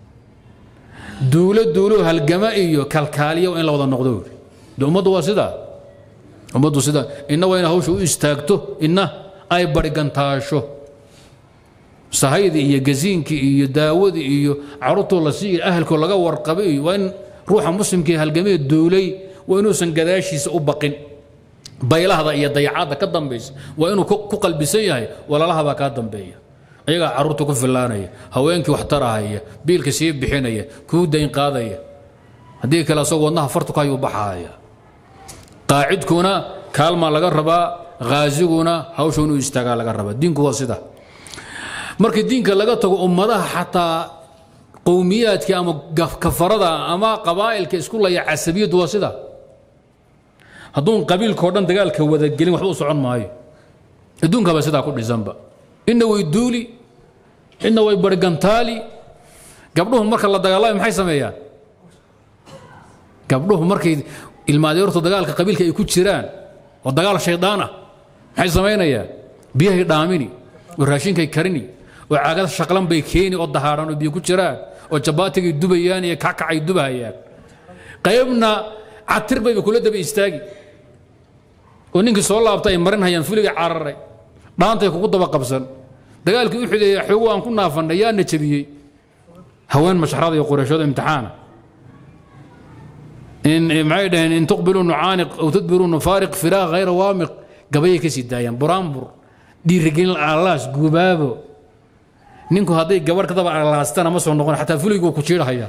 duulo duulo halgama iyo kalkaaliyo in la wada noqdo ummaddu waa sidaa ummaddu sidaa inna waa in hawsha u istaagto inna ay barigantaasho sahaydi iyo gaziinki iyo daawadi iyo caruurtoo la sii ahalkoo laga warqabay iyo waa in ruuxa muslimkii halgamee duulay waa inuusan gadaashiisa u baqin baylahda iyo dayacadda ka dambaysa waa inuu ku qalbisan yahay walaalaha baa kaa dambeeya ayagaa caruurta ku filaanaya haweenkii wax tarahaya biilka sii bixinaya kuu dayn qaadaya haddii kale asagoo wadnaha fartu ka ayuu baxaaya qaacidkuna kaalmaa laga rabaa ghaaziguna hawsha inuu istaagaa laga rabaa diinku waa sida markii diinka laga tago ummadaha xataa qowmiyaadka ama kafarada ama qabaa'ilka isku laya casabiyadu waa sida hadduun qabiilkao dhan dagaalka wada gelin waxba u socon maayo adduunkaba sidaa ku dhisanba inna way duuli inna way barigantaali gabdhuhu marka la dagaalamayo maxay sameeyaan gabdhuhu markay ilmaadeertu dagaalka qabiilka ay ku jiraan oo dagaal shaydaan ah maxay samaynayaan biyahay dhaamini oo raashinkay karini oo caagada shaqlan bay keeni oo dahaaran oo biyo ku jiraan oo jabaatigay dubayaan iyo kakacay dubahayaan qaybna catir bay kula daba istaagi oo ninkii soo laabtay ay marin hayaan fuliga cararay dhaantay kugu daba qabsan dagaalkii u xideeyay xoog aan ku naafanay yaa najabiyay haween mashxarada iyo qurayshada imtixaana in maaydan in tuqbilu nu'aniq aw tadbiru nufariq firaq ghayra wamiq gabay ka sii daayaan buraanbur dhiirigin allaas gubaabo ninku haday gabar ka daba alaastana ma soo noqon xataa fuligu ku jiirahaya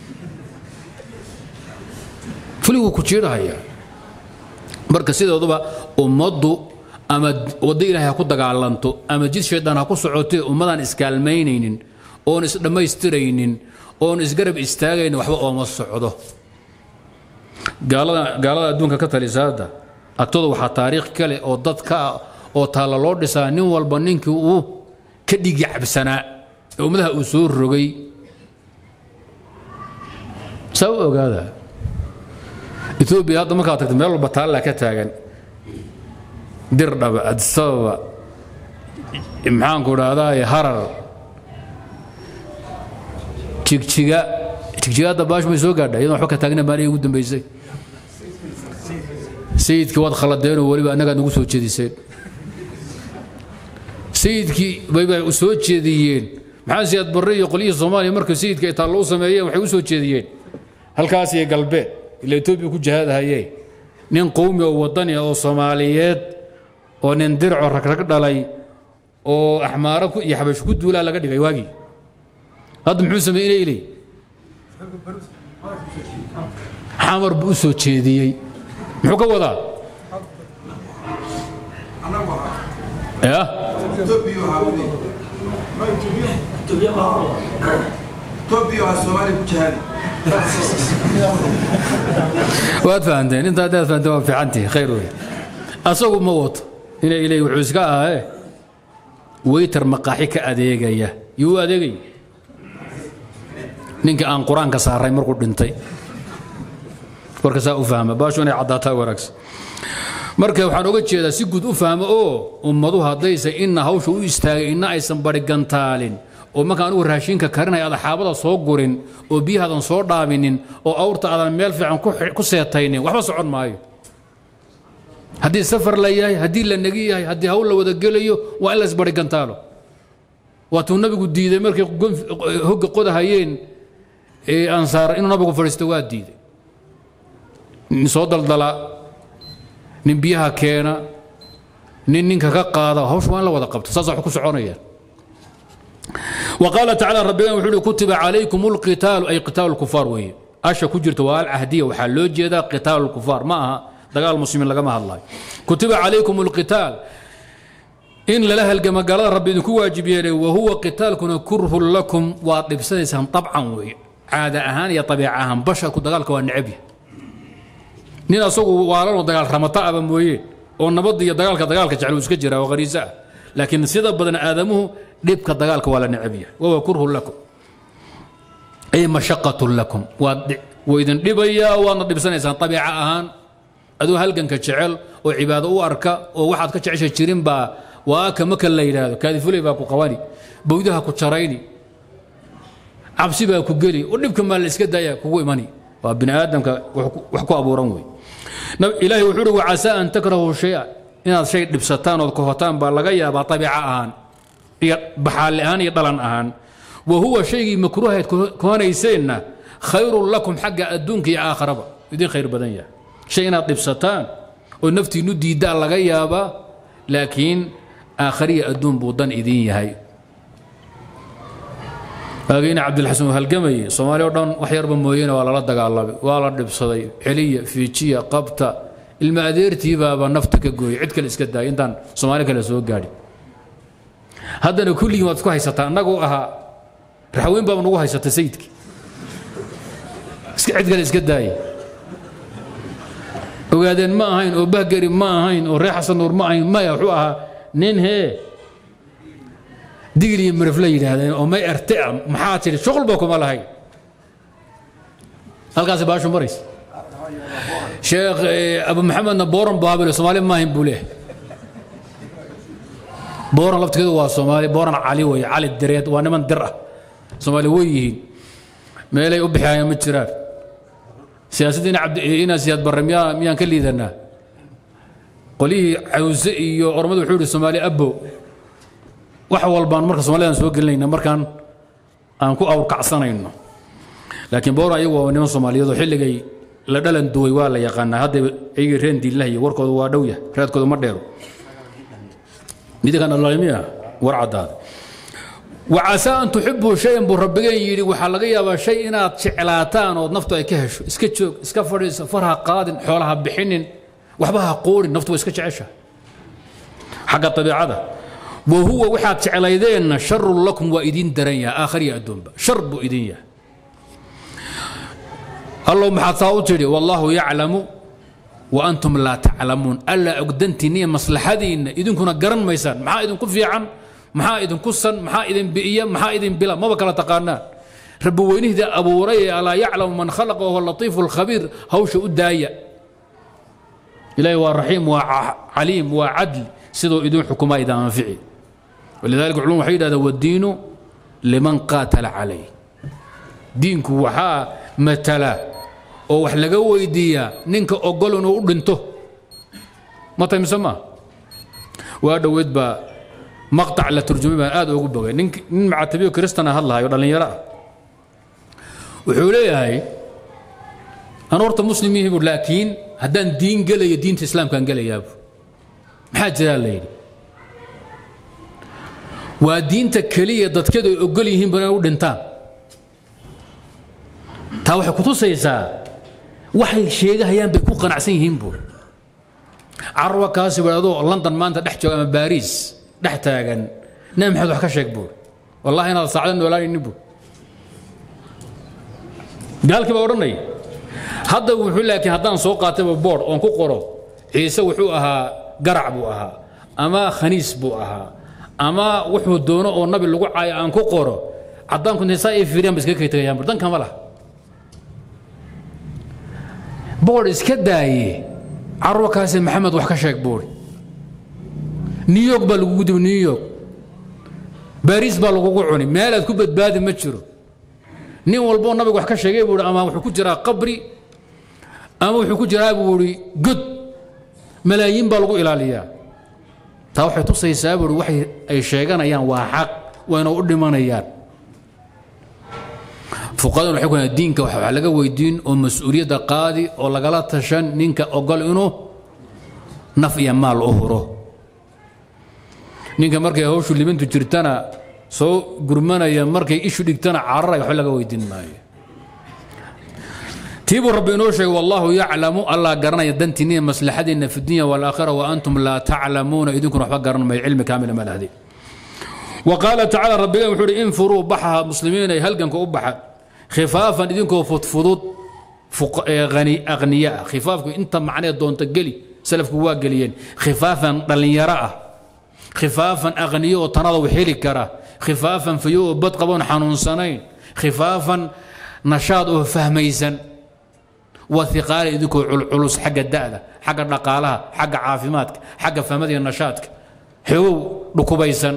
fuligu ku jiirahaya marka sidooduba ummaddu ama wada ilaahay ku dagaalanto ama jid sheedana ku socotay ummadan iskaalmeynaynin oo is dhameystiraynin oo is garab istaagaynin waxba oo ma socdo gaalada gaalada adduunka ka talisaada agtooda waxa taariikh kale oo dadka oo taala loo dhisaa nin walba ninkii uu ka dhigi cabsanaa ummadaha uu soo rogay saw ogaada Ethiopia hadda markaa tagtay meel walba taala ka taagan dirdhaba adsaba imxaan ku dhaaday harar jigjiga jigjiga baash ma soo gaadhay iyadoo wax ka taagna baan ugu dambeysay sayidkii wad khaladeen oo waliba anaga nagu soo jeedisay sayidkii bay bay u soo jeediyeen maxaa siyaad barre iyo qoliyo Soomaaliya markii sayidka ay taalo sameeyeen waxay u soo jeediyeen halkaas iyo galbeed ila Ethiopia ku jahadahayay nin qowmi oo wadani oo Soomaaliyeed oo nin dirco rag rag dhalay oo axmaara ku iyo xabash ku duulaa laga dhigay waagi hadda muxuu sameeyay ilay xamar buu soo jeediyay muxuu ka wadaa ya توبيو الصومالي بجهاد واد فهمتين انت هذا فهمتوا في عنتي خير وي اسوق موت الى الى وحسكا اه ويتر مقاحي كاديغيا يو اديغي نينك ان قران كساري مركو دنتي warkaas u fahma baashuna cadaata warags marka waxaan uga jeedaa si guud u fahmo oo ummadu hadaysa in hawsha u istaagay in aysan bari gantaalin oo markaan uu raashinka karinay adaxaabada soo gurin oo biyahadan soo dhaaminin oo awrta adan meel fiican ku seetaynin waxba socon maayo hadii safar la yahay hadii la nagi yahay hadii hawl la wada gelayo waa in la isbari gantaalo waatu nabigu diiday markii hogga qodahayeen ee ansaar inuu nabigu fariisto waa diiday nin soo daldala nin biyaha keena nin ninka ka qaada hawsh waan la wada qabto saas wax ku soconayaan وقال تعالى ربنا وحده كتب عليكم القتال أي قتال الكفار وهي أشا كجرت والعهدية وحلو جدا قتال الكفار معها دقال المسلمين لقمها الله كتب عليكم القتال إن لها الجمع قال ربنا كو واجب وهو قتال كنا كره لكم واطلب سنسهم طبعا وهي عادة أهان يا طبيعهم بشر كدقال كوان نعبي نينا سوق واران ودقال رمطاء بمويه والنبض يدقال كدقال كجعلوا سكجرة وغريزة لكن سيدا بدنا آدمه ديبك دقالك ولا نعبيه وهو كره لكم أي مشقة لكم وإذن دبيا وأنا دبسنا إنسان طبيعة أهان أدو هلقن كتشعل وعبادة وأركا وواحد كتشعش الشرين با وآكا مكا الليل هذا كاذي فولي باكو قواني بودها كتشريني عبسي باكو قلي ونبكم مال الإسكاد دايا كو إيماني وابن آدم وحكو أبو رموي إلهي وحوره وعسى أن تكرهوا شيئا إن هذا شيء لبستان وكهتان بالغيا بطبيعة أهان بحال أهان يضلن أهان وهو شيء مكروه كون يسينا خير لكم حق الدنك يا آخر يدين خير بدنيا شيء لبستان ونفتي ندي دا لغيا با لكن آخرية الدون بوضان إذين هاي أغينا عبد الحسن هالقمي صومالي ودان وحير بموينة ولا ردق الله ولا ردب صدي حلية فيتشية قبطة المأدير تيبا بنفتك قوي عدك الاسكدا انتان صومالي كلا سوق قادي هذا كل يوم تكون هيستا نقو أها رحوين بابا نقو هيستا سيدك عدك الاسكدا وقادين ما هين وبهقري ما هين وريح حسن نور ما هين ما يحوها نين هي دقلي مرفلين هذا وما يرتع محاتل شغل بكم الله هاي هالقاسي باشو مريس شيخ ابو محمد بورن بابل الصومالي ما هين بوليه بورن لفت كذا والصومالي بورن علي وي علي الدريد وانا من درة صومالي ويهين ما لي ابحي يا متشرار سياستنا عبد هنا سياد برميا ميان كلي ذنا قولي عوزي ورمد وحول الصومالي ابو wax walbaan marka Soomaaliland soo gelinayna markaan aan ku awr kacsanayno laakiin boor ayagu waa niman Soomaaliyeed oo xilligay la dhalan duway waa la yaqaan hadda ay reen diilahay warkooda waa dhow yahay raadkooda ma dheero midkan Allah yimiya war cadaad وعسى أن تحبوا شيئا بربكين يري waxa laga yaabaa shay inaad jeclaataan oo naftu ay ka hesho iska joog iska fadhiiso farha qaadin xoolaha bixinin waxba ha qoorin naftu iska jecesha xaqa tabiicada وهو وحاب تعليدين شر لكم وإذين درنيا آخر يا الدنبا شرب إذين اللهم حطاوتري والله يعلم وأنتم لا تعلمون ألا أقدنتني مصلحة دين إذن كنا قرن ميسان محا إذن كفي عن محا إذن كسن محا إذن بإيام محا إذن بلا ما بكلا تقارنان ربو وينه ذا أبو ري ألا يعلم من خلق وهو اللطيف الخبير هوش أدايا إلهي والرحيم وعليم وعدل سيدو إذن حكومة إذا منفعي ولذلك علوم وحيد هذا والدين لمن قاتل عليه دينك وحا متلا او wax laga weydiiya ninka ogol inuu u dhinto ma taymsama waa dhaweed ba maqtac la turjumay aad ugu bogay nin nin macatabiyo kristana hadlahayo dhalinyaro ah wuxuu leeyahay aan horta muslimiin buu laakiin haddaan diin galayo diinta islaamka aan galayaa maxaa jira leeyahay waa diinta kaliya dadkeedu ay ogol yihiin bana u dhintaan taa waxay ku tusaysaa waxay sheegahayaan bay ku qanacsan yihiin buu carwa kaasi wadaado London maanta dhex jooga ama Paris dhex taagan nin maxad wax ka sheeg buu wallahi inaad saacad noolaan buu gaalkii baa oranay hadda wuxuu laakiin haddaan soo qaatay board oo ku qoro ciise wuxuu ahaa garac buu ahaa ama khaniis buu ahaa ama wuxuu doono oo nabi lagu caayo aan ku qoro cadaan ku nisaa ay fiiriyaan iska kaytayaan bardan kama lah boor iska daaye carwa kaasi maxamed wax ka sheeg boor New York baa lagu gudub New York Paris baa lagu cuni meel aad ku badbaadi ma jiro nin walbo nabiga wax ka sheegay buu ama wuxuu ku jiraa qabri ama wuxuu ku jiraa buu god malaayiin baa lagu ilaaliyaa taa waxay tusaysaa buu waxay ay sheeganayaan waa xaq wayna u dhimanayaan fuqadan waxay ku diinka waxa laga weydiin oo mas'uuliyadda qaadi oo lagala tashan ninka ogol inuu naf iyo maal u huro ninka markay hawshu libantu jirtana soo gurmanaya markay ishu dhigtana cararay wax laga weydiin maayo تيبوا ربي نوشي والله يعلم الله قرنا يدنتني مصلحتنا في الدنيا والآخرة وأنتم لا تعلمون إذنكم رح قرنا ما علم كامل ما هذه وقال تعالى ربي وحور انفروا بحها مسلمين يهلقنكم أبحا خفافا إذنكم فضفضوا فق غني أغنياء خفافكم أنت معنا دون تقلي سلفكم واقليين خفافا ضليراء خفافا أغنياء وتناضوا حيلك كرا خفافا فيو بدقبون حنون سنين خفافا nashaad oo fahmaysan وثقال إذكو علوس حق الدالة حق النقالها حق عافماتك حق فهمتي النشاطك حو ركوبيسن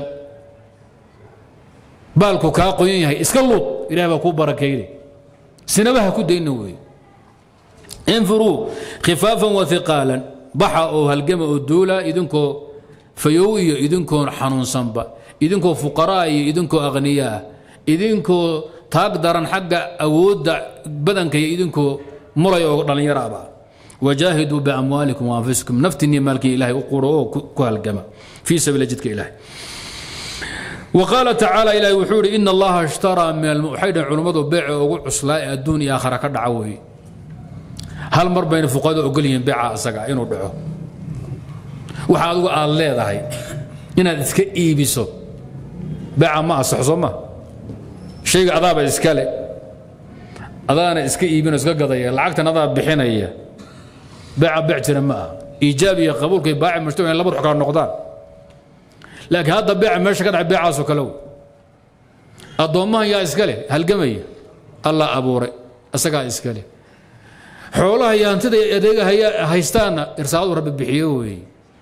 بالكو كاقوين هي اسكلوط إلى بكو بركيدي سنبها كدينوي انفروا خفافا وثقالا بحقوا هالجمع الدولة إذنكو فيوي إذنكو حنون صنبا إذنكو فقراء إذنكو أغنياء إذنكو تقدرن حق أود بدنك إذنكو مري دلنيرابا وجاهدوا باموالكم وانفسكم نفتني مالك الهي وقروا كهالجمع في سبيل جدك الهي وقال تعالى الى وحور ان الله اشترى من الموحد علماء بيع وعسلاء الدنيا اخر كدعوي هل مر بين فقاد اوغلين بيع اسغا انو دحو waxa adigu aad leedahay inaad iska iibiso baa ma asaxsoma shayga adaaba iska le أذانا إسكي إيبين إسكي قضية لعقتنا هذا بحناية باع بعتنا معه إيجابية قبول كي باع مجتمع لا بروح كان نقدان لكن هذا بيع ماشي كان بيع عاسو كلو الضمان يا إسكالي هالقمية الله أبوري أسكا إسكالي حولها يا أنت يديك هي هيستانا إرسال رب بحيوي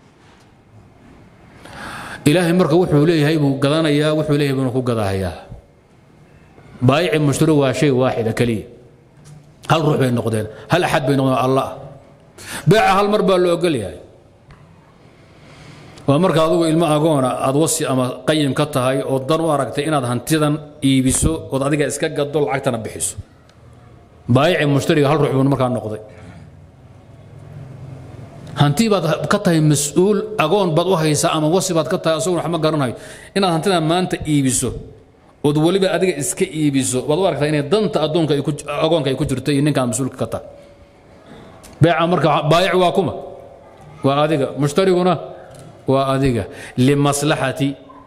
إلهي مركب وحوليه هي قضانا يا وحوليه بنكو قضاها يا بايع المشتري هو شيء واحد كليه هل روح بين النقدين هل احد بين الله بيع هالمربى اللي اقول لي ومركا ادو ilma agoona aad wasi ama qayim ka tahay oo dan u aragtay inaad hantidan iibiso oo adiga iska gado lacagtana bixiso baayic mushtariga hal ruux buu markaa noqday hanti baad ka tahay mas'uul agoon baad u haysaa ama wasi baad ka tahay asoo wax ma garanayo inaad hantidan maanta iibiso oo waliba adiga iska iibiso waad u aragtay inay danta adoonka ay ku agoonka ay ku jirto iyo ninka mas'uulka ka tahay baayic marka baayic waa kuma waa adiga mushtariguna وأذيك لمصلحة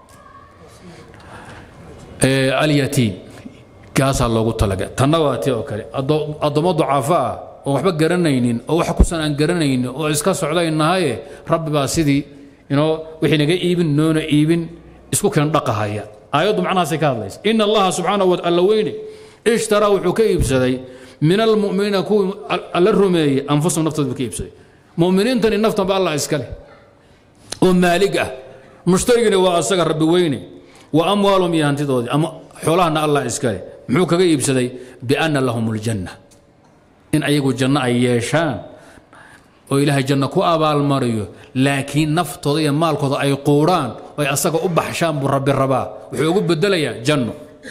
اليتيم كاس الله قلت لك تنواتي أوكي أضم ضعفاء وحبك قرنين أو حكوسنا عن قرنين أو إسكاس على النهاية رب باسدي ينو وحين جاي إبن نون إبن اسكو كان رقها هي أيضا معناها سكاليس إن الله سبحانه وتعالى وين اشترى وحكيب سدي من المؤمنين كو الرمي أنفسهم نفتض بكيب سدي مؤمنين تاني نفتض بالله إسكالي ومالكه مشتركين واسق ربي ويني واموالهم يانتدودي اما حولنا الله اسكاي محو كغا يبسدي بان لهم الجنه ان ايغو جنه اي يشان او الهي جنه كو ابال مريو لكن نفتوده يا مالكوده اي قوران او اسقا u baxshaan bu rabbi raba wuxuu ugu bedelaya janno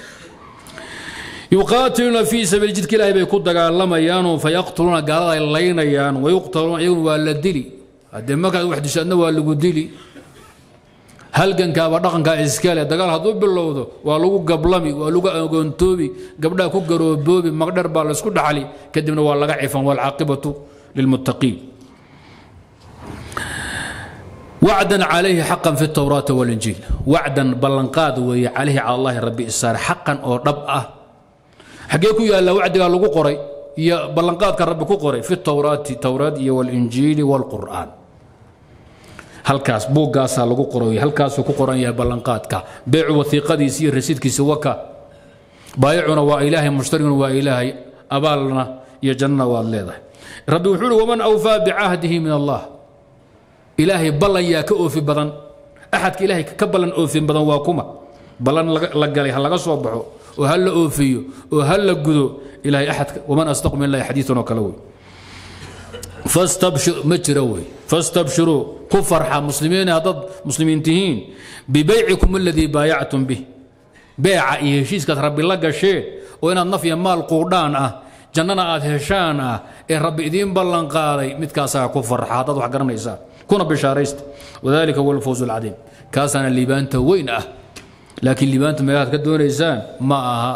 يقاتلون في سبيل جدك الله bay ku dagaalamayaan oo fayaqtuluna gaalada ay leynayaan way yuqtaluna iyagu waa la dili هذا ما كان واحد يسألنا ولا قديلي هل كان كابا دقن كا اسكاله دغال هدو بلوودو waa lagu gablami waa lagu agoontoobi gabdha ku garoobobi maqdar baa la isku dhaxali kadibna waa laga cifan wal aqibatu lil muttaqin وعدا عليه حقا في التوراة والإنجيل وعدا بلنقاد وي عليه على الله ربي السار حقا او دبا حقيقو يا الله وعد قال لو قري يا بلنقاد كان ربي كو قري في التوراة التوراة والإنجيل والقرآن halkaas buugaasa lagu qoray halkaas ku qoran yahay ballanqaadka beecu wasiiqadiisa iyo rasiidkiisa waka baayicuna waa ilaahay mushtariguna waa ilaahay abaalna iyo janna waa leedahay rabbi wuxuu yiri waman awfa bi'ahdihi min allah ilaahay ballan yaa ka oofi badan ahadka ilaahay ka ballan oofi badan waa kuma ballan la galay hal laga soo baxo oo hal la oofiyo oo hal la gudo ilaahay ahadka waman astaqu min allah hadithuna kalawi فاستبشروا مجروي فاستبشروا كفر مسلمين ضد مسلمين تهين ببيعكم الذي بايعتم به بيع يهشيس كتربي لقى شيء وإن النفي مال قردان أه جننا هشان أه إن ربي إذين بلن قاري متكاسا كفر حاطط وحقرنا إيسا كنا بشاريست وذلك هو الفوز العظيم كاسنا اللي بانت وين أه لكن اللي بانت ميلاد كدون إنسان معها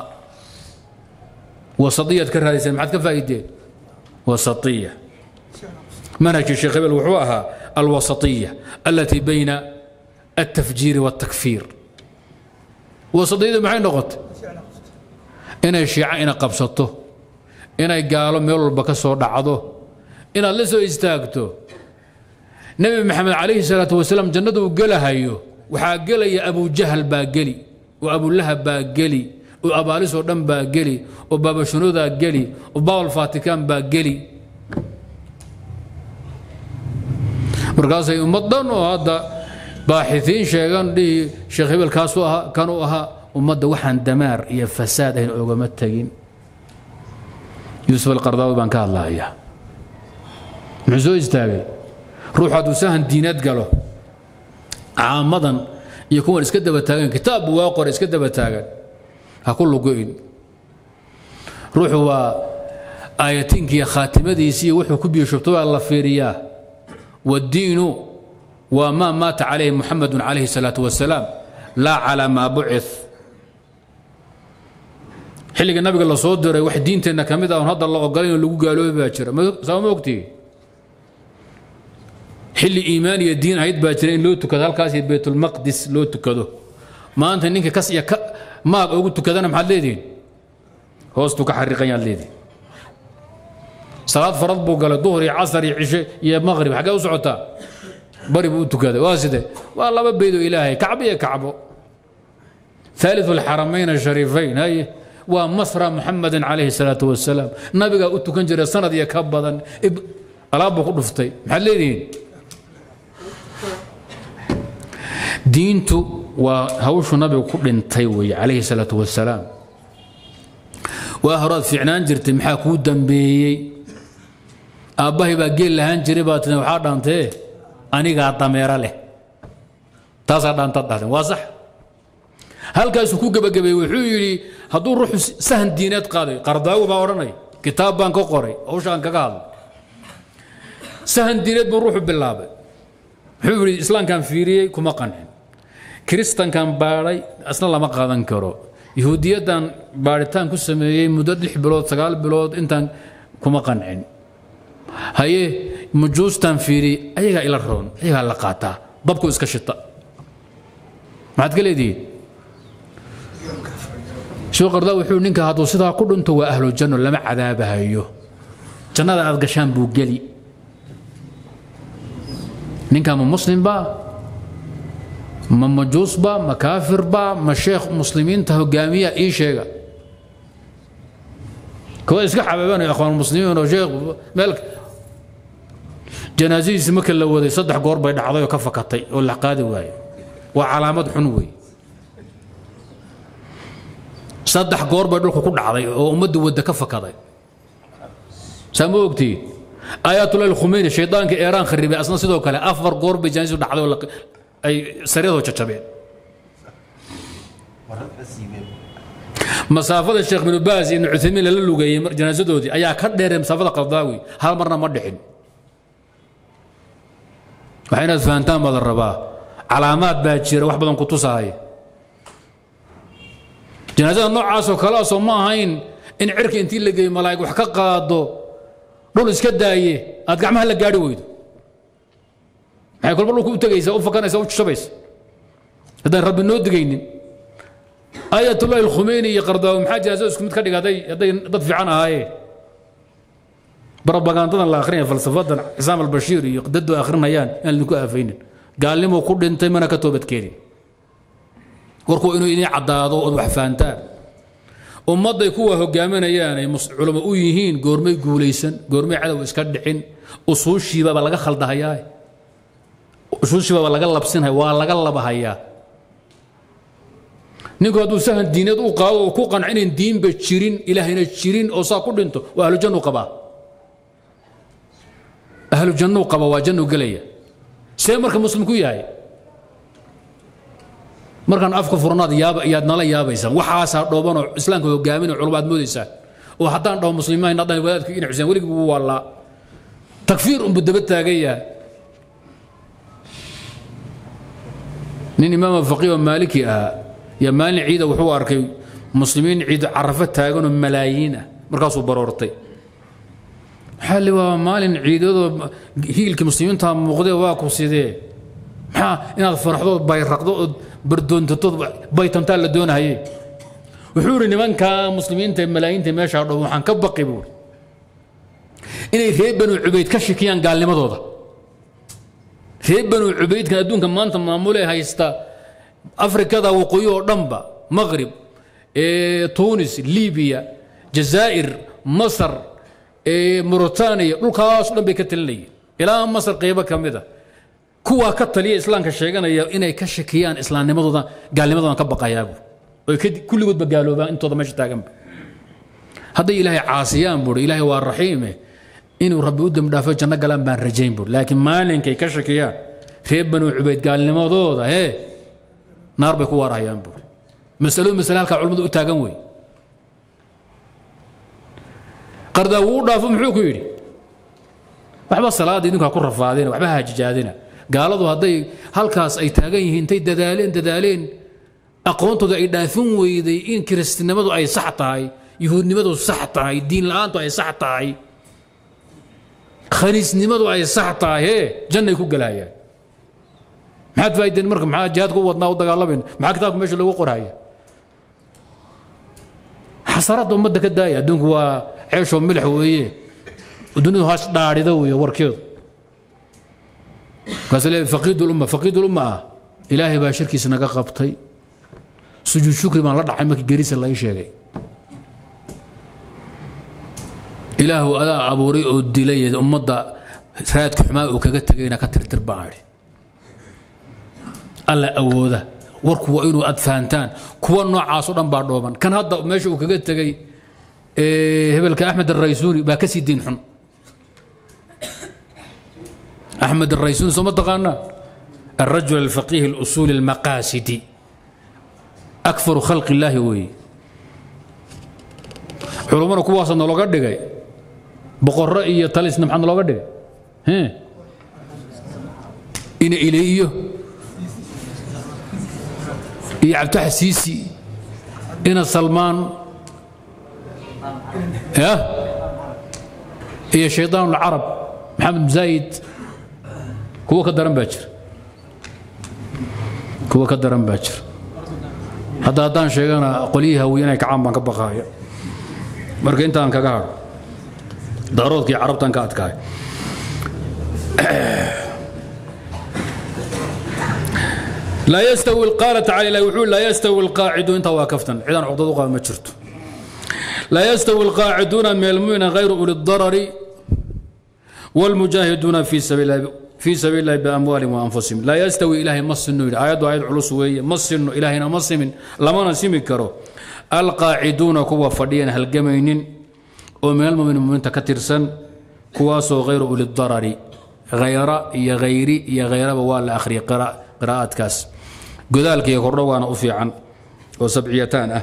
وسطية كرها إنسان ما حد كفايدين وسطية منهج الشيخ ابن وحوها الوسطية التي بين التفجير والتكفير وسطية معي نقط إن الشيعة إن قبصته إن قالوا ميول البكسور دعضه إن لسه استاقته نبي محمد عليه الصلاة والسلام جنته قالها أيوه وحاقل يا أبو جهل باقلي وأبو لهب باقلي وأباليس ودم باقلي وبابا شنودا قلي وبابا الفاتيكان باقلي مرقاسي أمضان وهذا باحثين شيغان دي شيخ هبل كاسوها كانوا أها أمضى وحن دمار يا فساد هنا أوغمت تاجين يوسف القرضاوي بان كان الله إياه معزوز تاجي روح هذا سهن دينات قالوا عامضا يكون اسكدب تاجين كتاب واقر اسكدب تاجين هكله قوين روحوا آياتينك يا خاتمة ديسي وحو كبير شبطوا الله في رياه والدين وما مات عليه محمد عليه الصلاة والسلام لا على ما بعث حلق النبي قال الله صدر واحد دين تنا كمدا ونهض الله وقالين اللي قالوا باكر سوا وقتي حل إيماني الدين عيد باكرين لو تكذا الكاسي بيت المقدس لو تكذا ما أنت إنك كاس يا ك ما قلت كذا أنا محل ليدين هوستو كحرقين ليدين صلاة فرض بو قال ظهري عصري عشاء يا مغرب حاجة وسعتها بري بوتو كذا واسده والله ببيدو إلهي كعبي يا كعبه ثالث الحرمين الشريفين هاي ومصر محمد عليه الصلاة والسلام نبي قلت كنجر سند يا كبدا ألعب قدفتي محلين دينتو وهوش نبي كل تيوي عليه الصلاة والسلام وأهراد في عنان جرت محاكو دنبي أباهي باقيل لهان جريباتنا وحادا انتهي أني قاعد طميرة له تصعد أن تضحك واضح هل كان سكوك بقبي وحيري هدور روح سهن دينات قاضي قرضاوي باورني كتاب بانك قري أو شان كقال سهن دينات بنروح بالله حيري الإسلام كان فيري كما قنع كريستان كان باري أصلا ما قادن كرو يهودية دان بارتان كسمي مدد الحبلود سقال بلود إنتان كما قنعين هاي مجوز تنفيري أيها إلى الرون أيها اللقاطة ضبكو إسكا شطة ما تقول دي شو قرضاوي حول نينك هادو سيدا قل انتو وأهل الجنة لما عذابها أيوه جنة أدقشان بوغلي نينك من مسلم با من مجوز با مكافر با مشيخ مسلمين تهجامية إي شيء كويس كحبابان يا أخوان المسلمين وشيخ مالك جنازي سمك لو ذي صدح قرب بين عضيه وكفكتي ولا قادي واي وعلامات حنوي صدح قرب بين كل عضيه ومد ود كفكتي سموكتي آيات الله الخميني الشيطان كإيران خربي أصلا سيدو كلا أفضل قرب جنازي ودعضيه ولا أي سريده تشبيه مسافة الشيخ بن باز إن عثيمين للوجي جنازته دي أيها كدر مسافة قضاوي هل مرة مدحين وحين فانتان بعض الرباه علامات باجيره واحد بدن قطوسها هاي جنازة النوع عاسو خلاص وما هين إن عرك أنتي اللي جاي ملاك وحكا قادو دول إسكداية أتقع مهلا قاعد ويد هاي كل مرة كنت جاي سوف كان يسوي شبيس هذا رب النود جايين آية الله الخميني يقرضوا محاجة أزوج كنت كذي هذا هذا ضد عنها هاي بربغاندنا الآخرين فلسفات حسام البشيري يقددوا آخرين هيان يعني نكوا فين قال لي ما كل أنت ما كتبت كيري وركوا إنه إني عضاضو وحفانتان ومضى يكوا هجامنا يعني علماء يهين قرمي جوليسن قرمي على وإسكدحين أصول شيبة بلغ خلد هياي أصول شيبة بلغ لبسين هاي ولا قلب هيا نقعدوا سهل دينات وقاو وكوقن عين دين بتشيرين إلى هنا تشيرين أو ساكون أنتو وأهل الجنة قبا أهل الجنة قبا وجنة قلية سيمرك مسلم كوياي مركان أفكار فرناد ياب يادنا لا ياب إنسان وحاسة دوبان إسلام كو جامين وعلومات مود إنسان وحتى عندهم مسلمين نضنا الولاد كين حسين ولي والله تكفير أم بدبت تاجية نين إمام الفقيه والمالكي أه يا مالي عيد وحوار كي مسلمين عيد عرفت تاجون ملايين مركزوا برورتي حال ومال عيد هي المسلمين تام مغدي واكو سيدي ها إن الفرحضو بايرقضو بردون تطب بيتم تال دون هاي وحور إن من كان مسلمين تم ملايين تم ماشي عرضو وحن كبقي بول إن ثيب بنو عبيد كشكيان قال لي مضوضة ثيب بنو عبيد كان دون كمان تم معمولة هاي استا أفريقيا ذا وقيو رمبا مغرب إيه تونس ليبيا جزائر مصر إيه موريتانيا dhulkaas dhan bay ka talinayeen ilaa Masar qaybo kamida kuwa ka taliya islaamka sheeganaya inay ka shakiyaan islaamnimadooda gaalnimadooda ka baqayaabu oo kulligood ba gaaloobaan intooda meesha taagan hadda ilaahay caasiyaan bur ilaahay waa raxiim inuu rabbi u damdhaafo janno galaan baan rajayn bur laakiin maalinkay ka shakiyaan reeb banu ubayd gaalnimadooda he naar bay ku waarayaan bur mas'alo mas'ala halka culimadu u taagan way qarda wuu dhaafo muxuu ku yiri waxba salaad idinku ku rafaadeen waxba haajijaadina gaaladu haday halkaas ay taagan yihiin tay dadaaleen dadaaleen aqoontooda ay dhaafin weyday in kristinimadu ay sax tahay yuhuudnimadu sax tahay diin la'aantu ay sax tahay khaniisnimadu ay sax tahay jannay ku galayaan maxaad faa'iideen marka maxaa jihaad ku wadnaa u dagaalameen maxaa kitaabka meesha lagu qoraayo xasarada ummadda ka daaya adduunku waa ceesho milix weeye ودنيا هاش داري ذوي وركيض قال فقيد الأمة فقيد الأمة إلهي باشركي سنقا قبطي سجود شكري ما لدع عمك جريس الله يشيغي إله ألا أبوري الدليل أمضى ثلاث حماء وكجت جينا كتر ترباعي الله أوذا وركو وإنه أدفانتان كون نوع عاصرا بعضهم كان هذا ماشي وكجت جي إيه هبلك أحمد الرئيسوني باكسي الدين حن أحمد الرئيسوني سمت قانا الرجل الفقيه الأصول المقاصدي أكثر خلق الله وي علماء كواس أنا لقد جاي بقول رأي تلس نمحن لقد جاي ها إن إليه يعبتح السيسي إن سلمان يا هي شيطان العرب محمد زايد كوا كدرن باكر كوا كدرن باكر هذا هذا شيغانا قليها وينك عام بان كبقايا marka intaan kaga haro daaroodkii carabtan ka adkaay لا يستوي قال تعالى لا يقول لا يستوي القاعدون انت واقفتن عيدان عقدود قام ما جرت لا يستوي القاعدون من المؤمنين غير اولي الضرر والمجاهدون في سبيل الله في سبيل الله باموالهم وانفسهم لا يستوي الهي مصنو ايات ايات علوس وي مصنو الهنا مصمن لما نسمي كرو القاعدون كوا فديان هالجمينين ومن المؤمنين من تكترسن كواسو غير اولي الضرر غير يا غيري يا غير ولا اخري قراء قراءات كاس قذلك يقول وانا افيعا وسبعيتان اه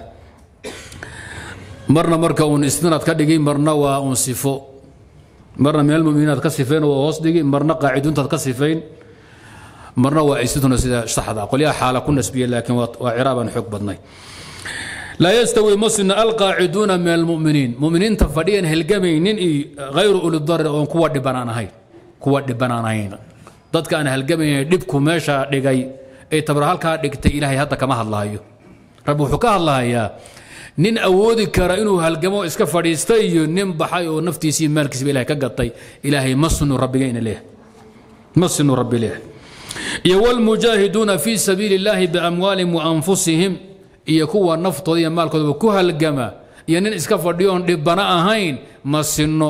مرنا مركا ونستناد كدغي مرنا وانصفو مرنا من المؤمنين كسفين ووصدقي مرنا قاعدون تكسفين مرنا وايستنا سيده صحدا قل يا حاله كنا نسبيه لكن وعرابا حق بدني لا يستوي مسن القاعدون من المؤمنين مؤمنين تفدين هلجمينين غير اولي الضرر او كوا دبنان هي كوا دبنان هي dadka aan halgamay dibku meesha dhigay ee tabar halka dhigtay ilaahay hadda kama hadlaayo rabbi wuxuu ka hadlayaa nin awoodi kara inuu halgamo iska fadhiistay iyo nin baxay oo naftiisii maalkiisa ilaahay ka gatay ilaahay masnu rabbigeena leeh masnu rabbi leeh iyo wal mujahiduna fi sabilillahi bi amwalihim wa anfusihim iyo kuwa naftooda iyo maalkooda ku halgama iyo nin iska fadhiyo on dhibana ahayn masno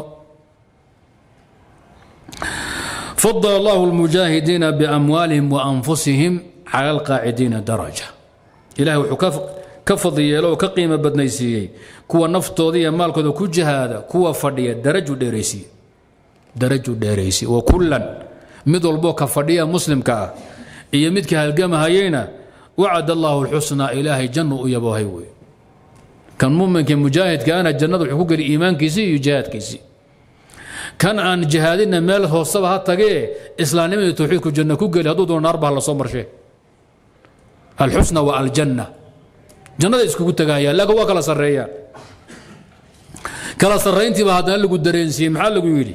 فضل الله المجاهدين بأموالهم وأنفسهم على القاعدين درجة إلهي وحكف كفضي لو كقيمة بدنيسي كوا نفطو دي مالكو دو كجهادا كوا فردية درجو ديريسي درجو ديريسي وكلا مدل بوكا فردية مسلم كا إيا مدك هالقامة هايينا وعد الله الحسنى إلهي جنة ويبو هيوي كان ممكن مجاهد كان الجنة وحقوق الإيمان كيسي يجاهد كيسي كان عن جهادنا مال هو الصبح تجي إسلامي توحيد الجنة كوجل هدود وناربها الله صمر شيء الحسنى والجنة جنة إسكو تجايا لا جوا كلا سرية كلا سرية أنت بهذا اللي قدرين سيم حال قويلي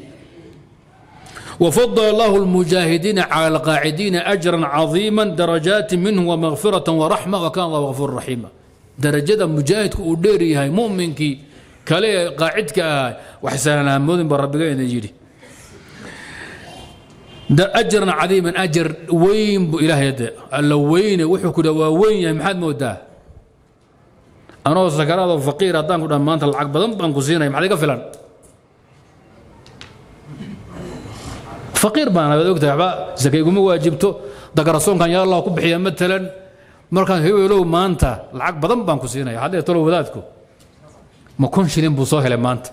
وفضل الله المجاهدين على القاعدين أجرا عظيما درجات منه ومغفرة ورحمة وكان الله غفور رحيما درجات مجاهد وديري هاي مؤمنك كالي قاعدك وحسنا مودن بربنا يجري ده أجر عظيما أجر وين إله يد الله وين وحكوا وين يا محمد مودا anoo sakaraado faqiir haddaan ku dhahan maanta lacag badan baan ku siinaya maxaad iga filan faqiir baan aad ogtahay waxba saka iguma waajibto dagarasoonkan yaa allah ku bixiya matalan markaan hebeelow maanta lacag badan baan ku siinaya haddii tolo wadaadku ma kun shilin buu soo helay maanta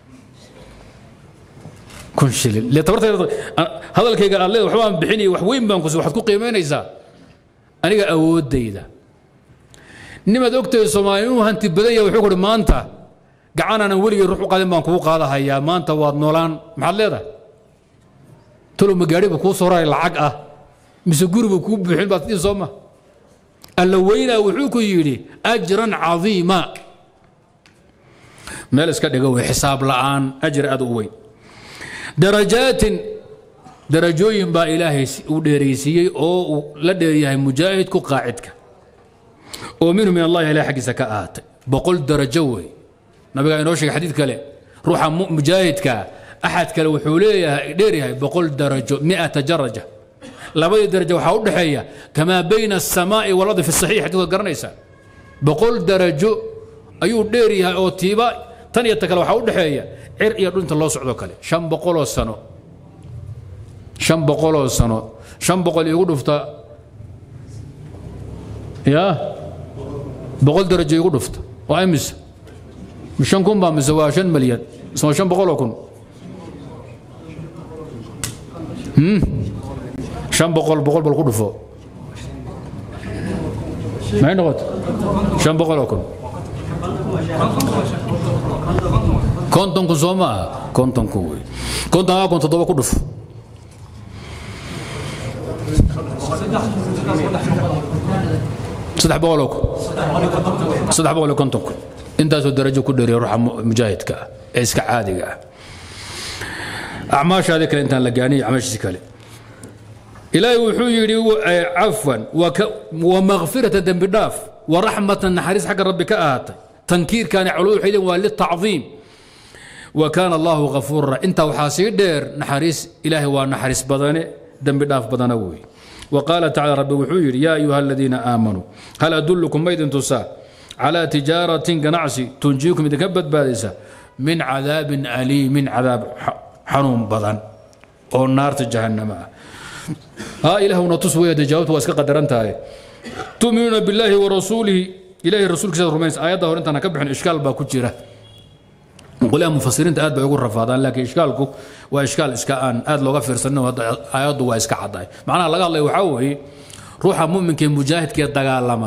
kun shilin le tabartayda hadalkayga alle waxbaan bixinay wax weyn baan ku soo waxaad ku qiimeynaysaa aniga awoodayda nimaad ogtahay Soomaaliya inuu hanti badan yahay wuxuu ku maanta gacanana waligeed ruux u qaadin baan kugu qaadahayaa maanta waad noolaan maxaad leedahay tolo magaariba ku soo raay lacag ah mise guriga ku bixin baad tii Soomaa alla weyna wuxuu ku yiri ajran azima meel iska dhigo way xisaab la'aan ajr aad u weyn darajaatin darajooyin baa ilaahay u dheereysiyay oo la dheeriyahay mujaahidku qaacidka oo minhu min allah ila xaqiisa ka aatay boqol darajo way nabiga inoo sheegay xadiid kale ruuxa mujaahidka ahad kale wuxuu leeyahay dheeriyahay boqol darajo مئة daraja labada darajo waxa u dhaxeeya kama bayna as-samaa'i wal ardi fi as-sahih xadiidka garanaysa boqol darajo ayuu dheeriyahay oo tiiba tan iyo takala waxa u dhaxeeya cir iyo dhunta loo socdo kale shan boqol oo sano shan boqol oo sano shan boqol igu dhufta ya boqol darajo igu dhufta waa imis mishan kun baa mise waa shan milyan soo shan boqol oo kun hmm shan boqol boqol bal ku dhufo ma noqot shan boqol oo kun konton ku soo ma konton ku way konton aa konton todoba ku dhufo saddex boqol oo kun saddex boqol oo konton kun intaasoo darajo ku dheeriya ruuxa mujaahidka ee iska caadiga ah acmaashaada kale intaan la gaaniy acmaashiisa kale ilaahay wuxuu yidhi cafwan wa maghfirata dembi dhaaf wa raxmatan naxariis xagga rabbi ka ahaatay tankiirkaani culuw waxay leeyihin waa litacdiim wa kaana allahu ghafuura intaa waxaa sii dheer naxariis ilaahay waa naxariis badane dembi dhaaf badana wey وقال تعالى ربي وحير يا أيها الذين آمنوا هل أدلكم ميدن تسا على تجارة قنعسي تنجيكم إذا كبت بادسة من عذاب أليم من عذاب حنون بضن أو النار جهنم ها إله ونتصوى تجاوت واسك قدرنتها تؤمنون بالله ورسوله إله الرسول كذا رميس آيات ظهر أنت أنا كبحن إشكال باكوتشيره نقول يا مفسرين تأد بيقول رفاضان لكن إشكالكم وإشكال إسكان أد لو غفر سنة آيات وإسكا عضاي معناها لقى الله يحوي روح مؤمن كي مجاهد كي دغالما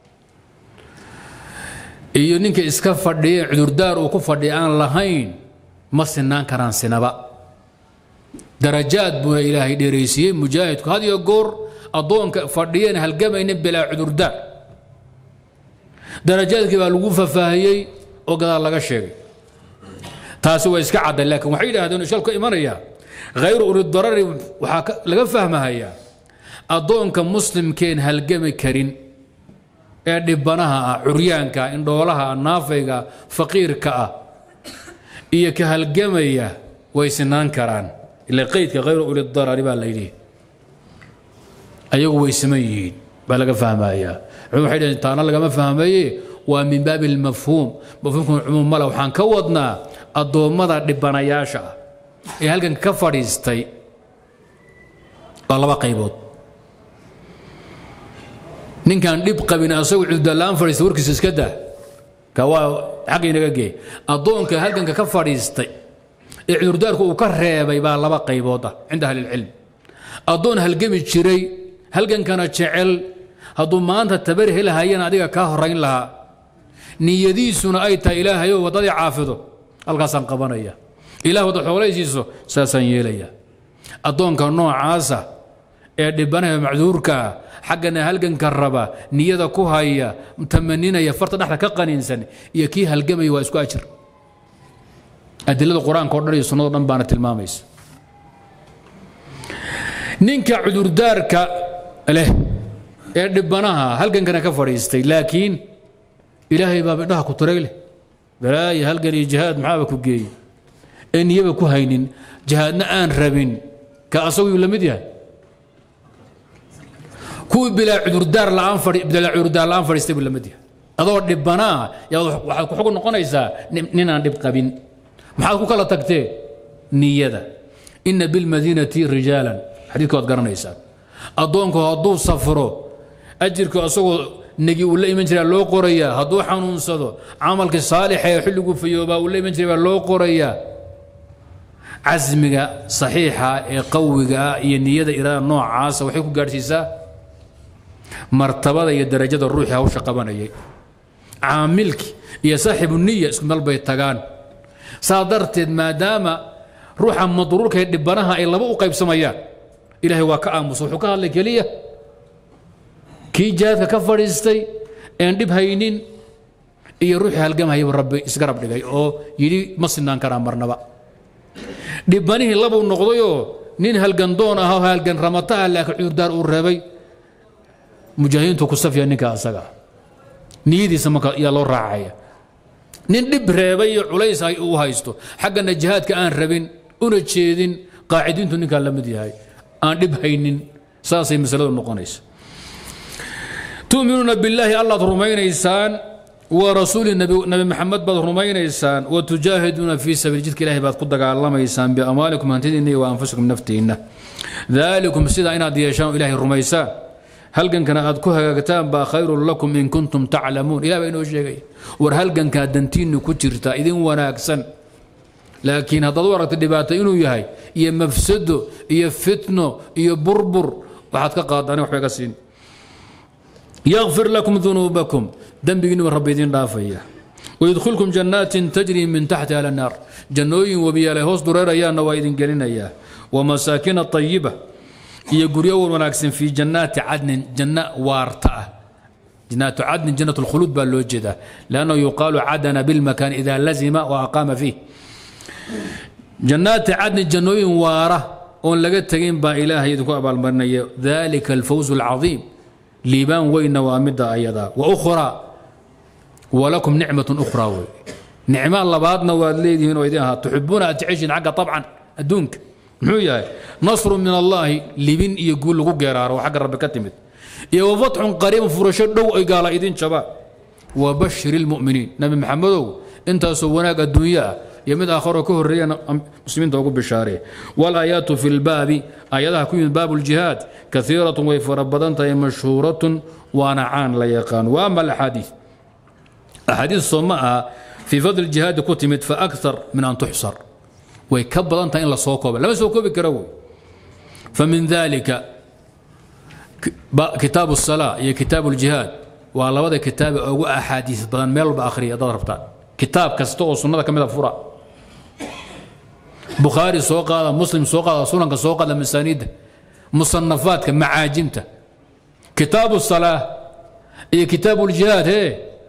iyo ninka iska fadhiya cudur daar oo ku fadhiyaan lahayn ma sinaan karaan sinaba darajaad buu ilaahay dheereysiyay mujaahidku hadiyo goor adoonka fadhiyeen halgamayna bilaa cudur daar darajaadkii baa lagu fafaahiyay oo gadaal laga sheegay taasi way iska caday laakiin waxay yiraahdeen shalku imanaya غير أولي الضرر وحاك لغا فهمها يا أدونك مسلم كين هالجمي كرين دبناها عريانكا إن دولها نافيكا فقيركا إيا كهالجمي ويسنان كران اللي قيدك غير أولي الضرر بالليلي أيوه ويسميين بلغا فهمها يا عمو حيدا تانا لغا ما فهمها ومن باب المفهوم مفهوم عموم ملا وحان كودنا الضومضة دبنا ياشا ee halkan ka fadhiistay laba qaybood ninkan dib qabin asagu cudurlaan fadhiistay warkiisa iska daa ka waa xaq inaga geey adoonka halkan ka fadhiistay ee cudurdaarku uu ka reebay baa laba qaybood ah cinda ahli ilm adoon halgami jiray halkan kana jecel haduu maanta tabar helahayeen adiga ka horeyn laha niyadiisuna ay tahay ilaahay oo wadada caafido halkaasan qabanaya إله وضع حوليسيسو ساسان يليا أدونك نوع عاسا إيه دبانه معذورك حقنا هلقن كربا نيدا كوهايا متمنين يفرط نحن كقن إنسان يكي هلقمي واسكو أجر أدلة القرآن كورنري سنوض نبانة الماميس نينك عذور دارك له إيه دبانها هلقن كان كفريستي لكن إلهي باب إنها كتريله بلاي هلقن جهاد معاك وجي إن يبقى كهينين جهادنا آن ربين كأسوي ولا مديها كوي بلا عذر دار الأنفر بلا عذر دار الأنفر يستوي ولا مديها adoo dhibbanaa yaa waxaad ku xukun noqonaysaa ninaan dhib qabin maxaad ku kala tagtee niyada inna bilmadiinati rijaalan xadiidka waad garanaysaan addoonku hadduu safro ajirku asagoo negi uu la iman jiraa loo qorayaa hadduu xanuunsado camalkii saalixa ee xilliguu fayoobaa uu la iman jiray baa loo qorayaa casmiga saxiixa ee qawiga iyo niyada iraada noocaasa waxay ku gaadhsiisaa martabada iyo darajada ruuxii hawsha qabanayay caamilki iyo saaxibu niya isku meel bay tagaan saa darteed maadaama ruuxa madruurka ee dhibbanaha ay laba u qaybsamayaan ilaahay waa ka aamusa wuxuu ka hadlay keliya kii jihaadka ka fadhiistay een dhib haynin iyo ruuxii halgamhayaba rabbi isgarab dhigay oo yidhi ma sinaan karaa marnaba dhibbanihii labuu noqdayoo nin halgandoon ah oo halgan ramata ah laakiin cudurdaar uu reebay mujaahidiintu ku safya ninka asaga niyadiisa marka yaa loo raacaya nin dhib reebay iyo culays ay uu haysto xaggana jihaadka aan rabin una jeedin qaacidiintu ninkaa la mid yahay aan dhib haynin saasay masaladu noqonaysa tu'minuuna billaahi allaad rumaynaysaan ورسول النبي نبي محمد بعد رمينيسان وتجاهدون في سبيل جدك إلهي بعد قد علميسان بأموالكم هنتدني وأنفسكم نفتينا ذلكم سيدا إن ديشان إلهي الرميسان هل كان أذكوها كتاب خير لكم إن كنتم تعلمون إلى بين وجهي ورهل كان كدنتين كترتا إذن وناكسن لكن هذا دورة الدبات إنه يهي يا مفسد يا فتنه يا بربر وحد كقاضي أنا وحبكسين يغفر لكم ذنوبكم ذنبين ربي دين رافية ويدخلكم جنات تجري من تحتها النار جنوي وبيا هوس درير يا نوايدين قالين اياه ومساكن طيبة يقول يوم وناكسن في جنات عدن جنة وارتأة جنات عدن جنة الخلود بالوجدة لأنه يقال عدن بالمكان إذا لزم وأقام فيه جنات عدن جنوي واره وان لقيت تقين با إله يدكو أبا المرنية ذلك الفوز العظيم ليبان وين وامدا أيضا وأخرى ولكم نعمة أخرى وي. نعمة الله بعضنا والذين ويديها تحبون أن تعيشين حقا طبعا الدنك محويا نصر من الله لبن يقول له قرار وحق رب كتمت يا وفتح قريب فرشد دو قال ايدين شباب وبشر المؤمنين نبي محمد انت سوناك الدنيا يمد اخر كهر ريان مسلمين توقف بالشارع والايات في الباب اياتها كون باب الجهاد كثيره ويفربدنت مشهوره ونعان لا يقان واما الاحاديث احاديث الصماء في فضل الجهاد كتمت فاكثر من ان تحصر ويكبر انت ان لا سوكوب لما سوكوب كروي فمن ذلك كتاب الصلاه هي كتاب الجهاد والله هذا كتاب او احاديث بدن ميل باخريه ضربتان كتاب كستو سنه كميده فرا بخاري سوق هذا مسلم سوق هذا سنن سوق هذا مسانيد مصنفات كمعاجمته كتاب الصلاه هي كتاب الجهاد هي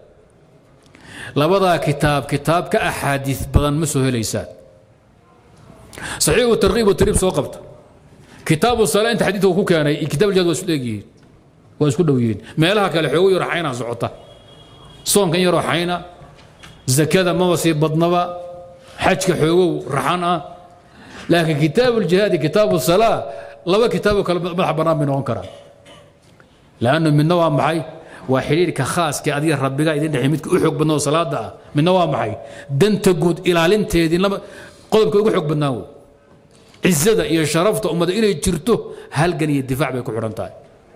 لبدا كتاب كتاب كاحاديث بدن مسو هليسات صحيح والترغيب والترهيب سوقبت كتاب الصلاه انت حديثه كو كان كتاب الجهاد واسليغين واسكو دويين ميلها كلا خوي رحينا سقطه صوم كان يروحينا زكاه ما وصي بدنبا حجك حوو رحنا لكن كتاب الجهاد كتاب الصلاه لبا كتاب كلا مدح بنام من انكر لانه من نوع معي وحريرك خاص كادي ربك اذن دحيمتك او خوق بدنو صلاه من نوع معي دنت جود ilaalinteedii laba qodobka ugu xog badnaa عزده iyo sharafta ummada inay jirto halgan iyo difaac bay ku xiran tahay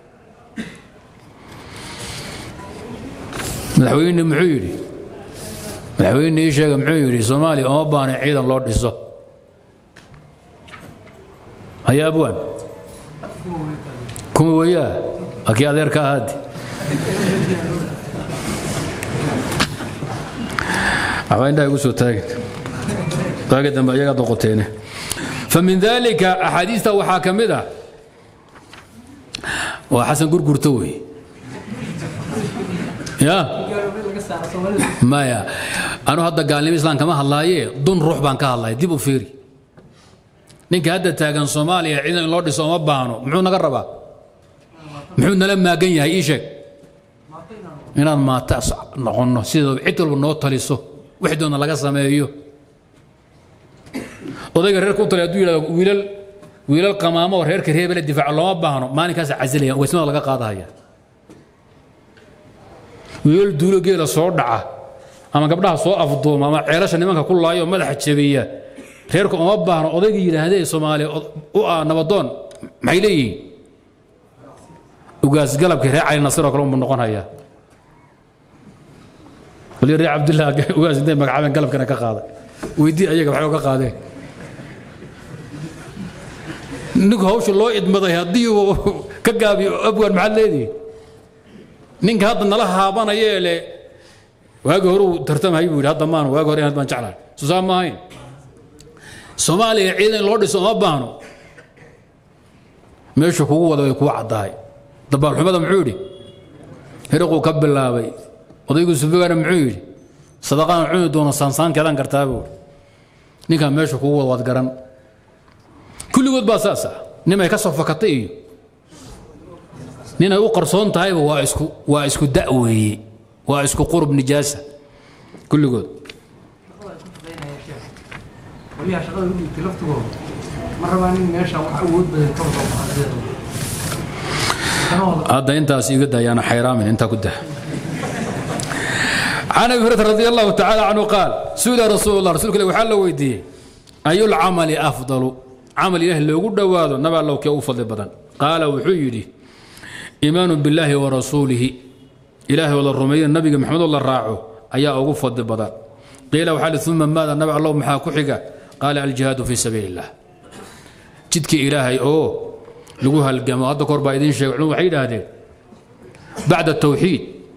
madaxweyne muxuu yiri madaxweyne ii sheegay muxuu yiri Soomaaliya oo baana ciidan loo dhiso haya abwan kuma waya akii adeerka ahaadi awaan daa igu soo taagay taagay dambe ayaga doqoteene فمن ذلك أحاديث وحاكمها وحسن قرقرتوي يا ما يا أنا هذا قال لي إسلام كما الله دون روح بانك الله ديبو فيري نيك هذا تاجن صوماليا عندنا لورد صوم بانو معونا قربا معونا لما جينا إيشك هنا ما تأسع نقولنا سيدو عتل ونوت تلسو وحدنا لقى سمايو odayga reer ku talay aduu wiilal wiilal qamaamo oo reerka reebel difaac loo baahno maalinkaas casilaya weysmada laga qaadaya wiil duulo geela soo dhaca ama gabdhaha soo afduuma ama ceelasha nimanka ku laayo madaxa jabiya reerku uma baahno odayga yiraahdee Soomaaliya u ah nabadoon maxay leeyihiin ugaas galabka reer Cali Nasir oo kale uu noqon haya wali reer Abdullah ugaas intee magacaaban galabkana ka qaaday weydii ayaga waxa uu ka qaadeen ninka hawsha loo idmaday hadii uu ka gaabiyo abwaan maxad leedii ninka hadda nala haabanaya ee waagi hore uu tartamay buu hadda maan waagi hore aan baan jeclaa Soomaaliya Soomaaliya ciidan loo dhiso ma baahno meesha kugu wada way ku cadahay dabaal xumada muxuu yiri hiraqo ka bilaabay odaygu suubaana muxuu yiri sadaqaan cunu doona sansaan kadan kartaa buu ninka meesha kugu wada garan kulligood baa saasa nimay ka soo fakatay nina u qarsoon tahay waa isku waa isku da'weey waa isku qurb nijaasa kulligood waliya shaqada u dhigtay laftigo marabaan in meesha wax awood badan ka wada qaadaydo هذا انت سيقدها يا انا حيران انت كده عن ابي هريره رضي الله تعالى عنه قال سئل رسول الله رسولك الله وحال ويديه اي العمل افضل عمل الله لو دواادو نبا لو كي افضل بدن قال وحيدي ايمان بالله ورسوله اله ولا الرمي النبي محمد الله راعه ايا اوغو فضل بدن قيل وحال ثم ماذا نبا الله محا كخيغا قال الجهاد في سبيل الله جدك الهي او لغو هالجماعة هذا كوربا يدين شيء وحيد هذا بعد التوحيد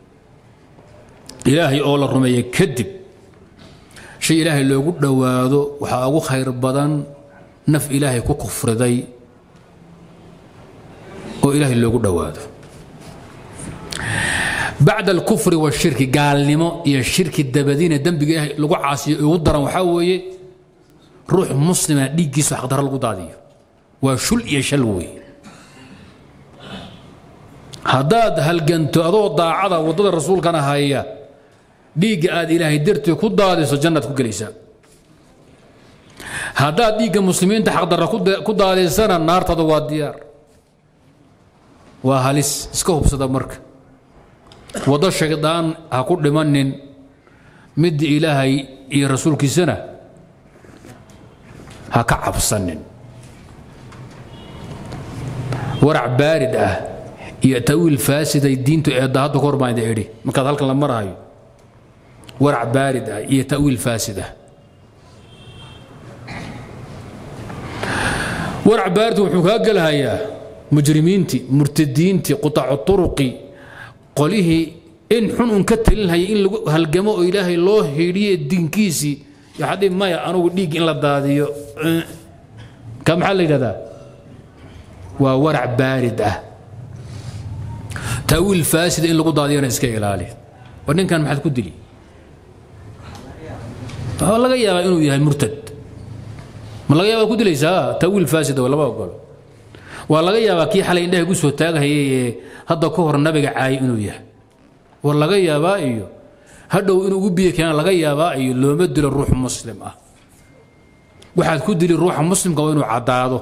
إلهي أول الرمية كذب شيء إلهي اللي يقول دواده وحاقو خير بدن نف إلهي كو كفر ذي وإلهي اللي يقول دواده بعد الكفر والشرك قال لما يا الشرك الدبدين الدم بقى لغو عاصي يودر وحاوي روح مسلمة دي جيسو حقدر القضاء وشل يشلوي هداد هالجنت أضو ضاعة وضد الرسول كان هيا ديج آد إلهي درت كود هذا الجنة كجلسة هداد ديج مسلمين تحقدر كود كود هذه السنة النار تضوى الديار وهالس سكوب صدا مرك وضد الشيطان هكود لمن مد إلهي يا رسول كسنة هكعب السنن ورع بارد اه يا تأويل فاسد الدين تأدى قربان دايري ما كان هلك لما رايو ورع بارد اه يا تأويل فاسد ورع بارد وحكاك لها يا مجرمينتي مرتدينتي قطع الطرق قوليه إن حن كتل لها إن هالجماء إلهي الله هيري الدين كيسي يا حد ما يا أنا وديك إن لداديو كم حل هذا وورع بارد اه تأويل فاسد إن لقوا ضادينا إسكاي عليه ونين كان محد كدلي والله جاي إنه يا مرتد ما لقى يا كدلي سا تأويل فاسد ولا ما أقول والله جاي كي حلا إنه يقول سوتاج هي هذا كهر النبي عاي إنه يه والله جاي بايو هذا إنه جبيه كان لقى يا بايو لو مد للروح المسلم اه واحد كدلي الروح المسلم قوينه عداده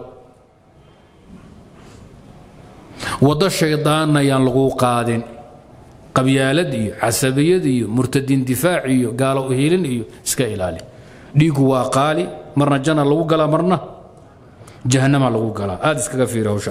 وضع الشيطان ينلغو قادن قبيالدي عسبيدي مرتدين دفاعي قالوا هيلن ايو اسكا الالي ديغو واقالي مرنا جنة لغو قلا مرنا جهنم لغو قلا هذا اسكا كفيره وشا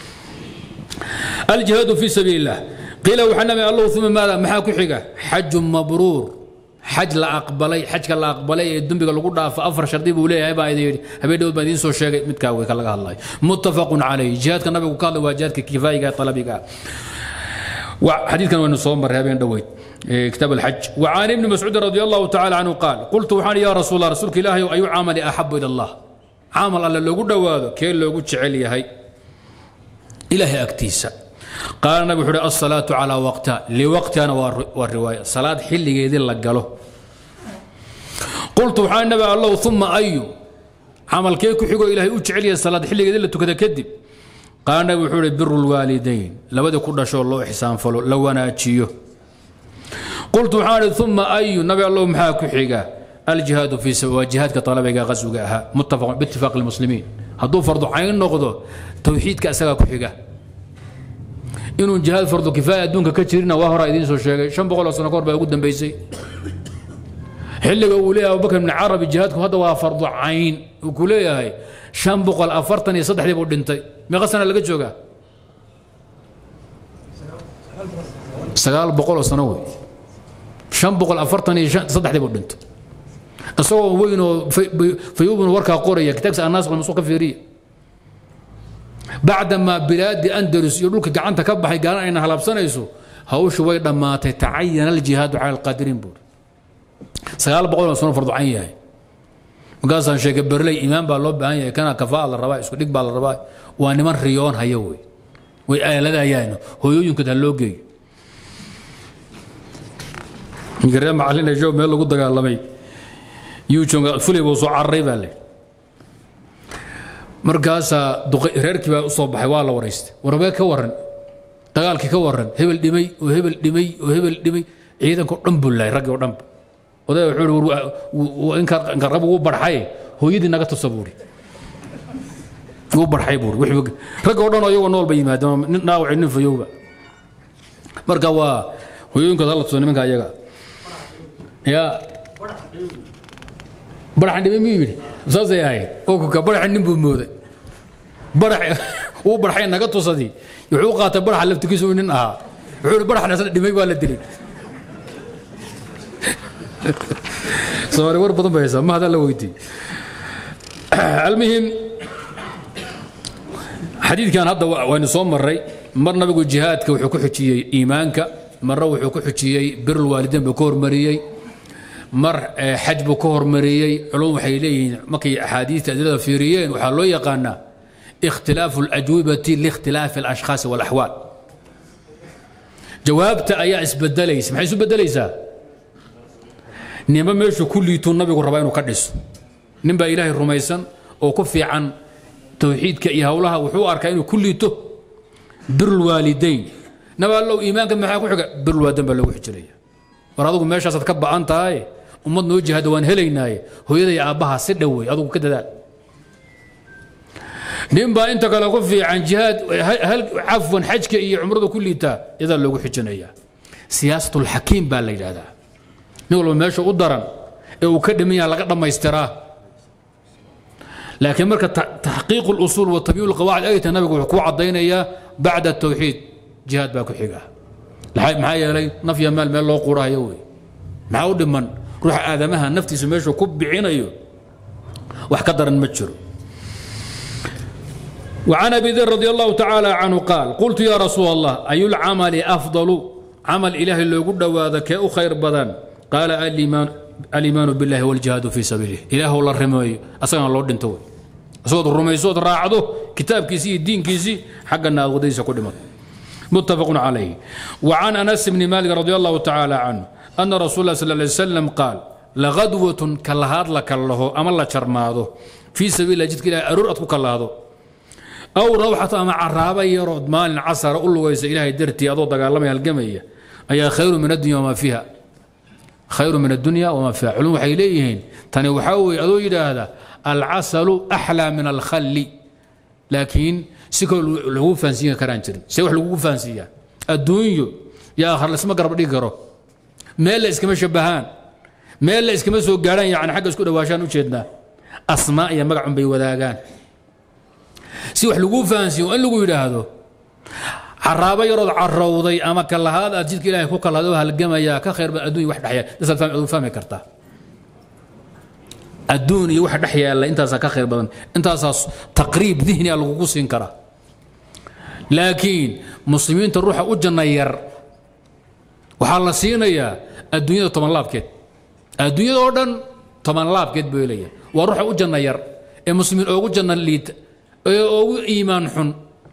الجهاد في سبيل الله قيل وحنم الله ثم ماذا محاكو حقا حج مبرور حج لا اقبلي حج لا اقبلي الدنبي لغو دافا افر شرطي بو ليهي با يدي هبيدود با دين سو شيغay mid ka way kala hadlay muttafaqun alayhi jihadka nabigu ka hadlay waa jihadka kifaayiga talabiga wa hadithkan waynu soo maray habeen dhaweyd kitab al-hajj wa an ibn mas'ud radiyallahu ta'ala anhu qala qultu waxaan ya rasul allah rasulka ilaahi ayu amali ahabbu ila allah amal alla loogu dhawaado kee loogu jecel yahay ilaahi agtiisa قال النبي حري الصلاة على وقتها لوقتها والرواية صلاة حل يدين لقاله قلت وحان النبي الله ثم أي عمل كيكو حقو إلهي أجعلي الصلاة حل يدين لتكذا كذب قال النبي حري بر الوالدين لابد كل شاء الله إحسان فلو لو أنا أتشيه قلت وحان ثم أي النبي الله محاكو حقا الجهاد في سواء جهاد كطلبة غزوها متفق باتفاق المسلمين هدو فرض عين نقضه توحيد كأساقا حقا inuu jihaad fardu kifaaya adduunka ka jirina waa hore idiin soo sheegay shan boqol oo sano ka hor baa ugu dambeysay xilliga uu leeyahay abubakar ibn carabi jihaadku hadda waa fardu cayn uu ku leeyahay shan boqol afartan iyo saddex buu dhintay meeqa sana laga joogaa sagaal boqol oo sano wey shan boqol afartan iyo saddex buu dhintay asagoo weyn oo fayuubun warkaa qoraya kitaabka annaas qal masuuq ka fiiriya بعدما بلاد أندلس يقولك قعنت كبحي قال أين هلبسنيسو هوش وي دماتي تعين الجهاد على القادرين بور سقال بقول سنة فرض عين هاي وقال شيخ برلي إمام بالله بهاي كان كفاء الرباع سو ديك بالرباع وأنا من ريون هيوي وي آية لدا يانو هو يمكن هاللوجي قريب علينا جو ميلو قد قال لمي يوشون فلي بوصو عريب عليه markaasaa reerkii baa u soo baxay waa la waraystay warbee ka waran dagaalkii ka waran hebel dhimay oo hebel dhimay oo hebel dhimay ciidanka dhan bullay rag oo dhan oday wuxuu in ka qarab ugu barxay hooyadii naga tusabuuri ugu barxay buur wixii rag oo dhan oo iyagu nool bay yimaadeen nin dhaawac nin fayowba marka waa hooyooyinka la tusay nimanka ayaga ya baraxan dhimay miyiri saasay ahayd oo ka baraxan nin buu mooday barax uu baraxay naga tusadii wuxuu qaatay barax laftigiisu nin aha wuxuu baraxna asal dhimay waa la dilay sawir war badan baysa ma hada la weydiin almuhim xadiidkan hadda waanu soo maray mar nabigu jihaadka wuxuu ku xujiyay iimaanka marna wuxuu ku xujiyay birrul waalidayn buu ka hormariyay mar xaj buu ka hormariyay culum waxay leeyihiin markay axaadiista adilada fiiriyeen waxaa loo yaqaanaa اختلاف الأجوبة لاختلاف الأشخاص والأحوال جوابت أيا اسبدليس ما اسبدليس نيما ميشو كل يتون النبي الرباين وقدس نبا إلهي الرميسان أو كفي عن توحيد كإيها ولها وحو أركاين كل يتو بر الوالدين نبا لو إيمانك ما حاكو حاجة بر الوالدين بلو حجرية ورادوكم ماشا ستكبع أنت هاي ومد نوجه هدوان هلينا هو يدي أباها سدوي أدوكم كده ذات نبا أنت قال كفي عن جهاد هل عفوا حجك إي عمره كل يتا إذا لو حجنية سياسة الحكيم بالليل هذا نقول ماشي قدرا وكدمية لقد ما يستراه لكن مركز تحقيق الأصول والتبيين القواعد أي تنبي وحكوا عضينا إياه بعد التوحيد جهاد باكو حقه لحد معايا لي نفي مال مال لو قراه يوي معود من روح آدمها نفتي سميشه كب عينيه وحقدر المتشر وعن ابي ذر رضي الله تعالى عنه قال قلت يا رسول الله اي العمل افضل عمل الهي اللي يقول هذا كأو خير بدن قال الايمان الايمان بالله والجهاد في سبيله اله والله الرمي اصلا الله دنتو صوت الرمي صوت راعده كتاب كيسي دين كيسي حقنا غديس كدمت متفق عليه وعن انس بن مالك رضي الله تعالى عنه ان رسول الله صلى الله عليه وسلم قال لغدوه كالهاد لك الله ام الله شرماده في سبيل الله جدك ارور اتك الله أو روحة مع الرابع يرد مال عصر أقول له ويس إلهي درتي أضو دقالمي القمية أي خير من الدنيا وما فيها خير من الدنيا وما فيها علوم حيليهن تاني وحاوي أضو إلى هذا العسل أحلى من الخل لكن سيكون له فانسية كرانتر سيوح له فانسية الدنيا يا آخر لسما قرب ديقرو ميل إسكما شبهان ميل إسكما سوق قاران يعني حق اسكو دواشان وشيدنا أسماء يا مقعن بي وذاقان si wax lagu faansiyo in lagu yiraahdo عرابة يرد عروضي أما كلا هذا أجد كلا يفوق الله هذا الجماعة كخير بالدنيا واحد حياة بس الفهم فهم كرتا الدنيا واحد حياة لا أنت أساس كخير بدن أنت أساس تقريب ذهني على الوقوس ينكره لكن مسلمين تروح أوجنا ير وحال سينيا الدنيا طمان لاب كده الدنيا أردن طمان لاب كده بيليه وروح أوجنا ير المسلمين أوجنا الليت أو إيمان حن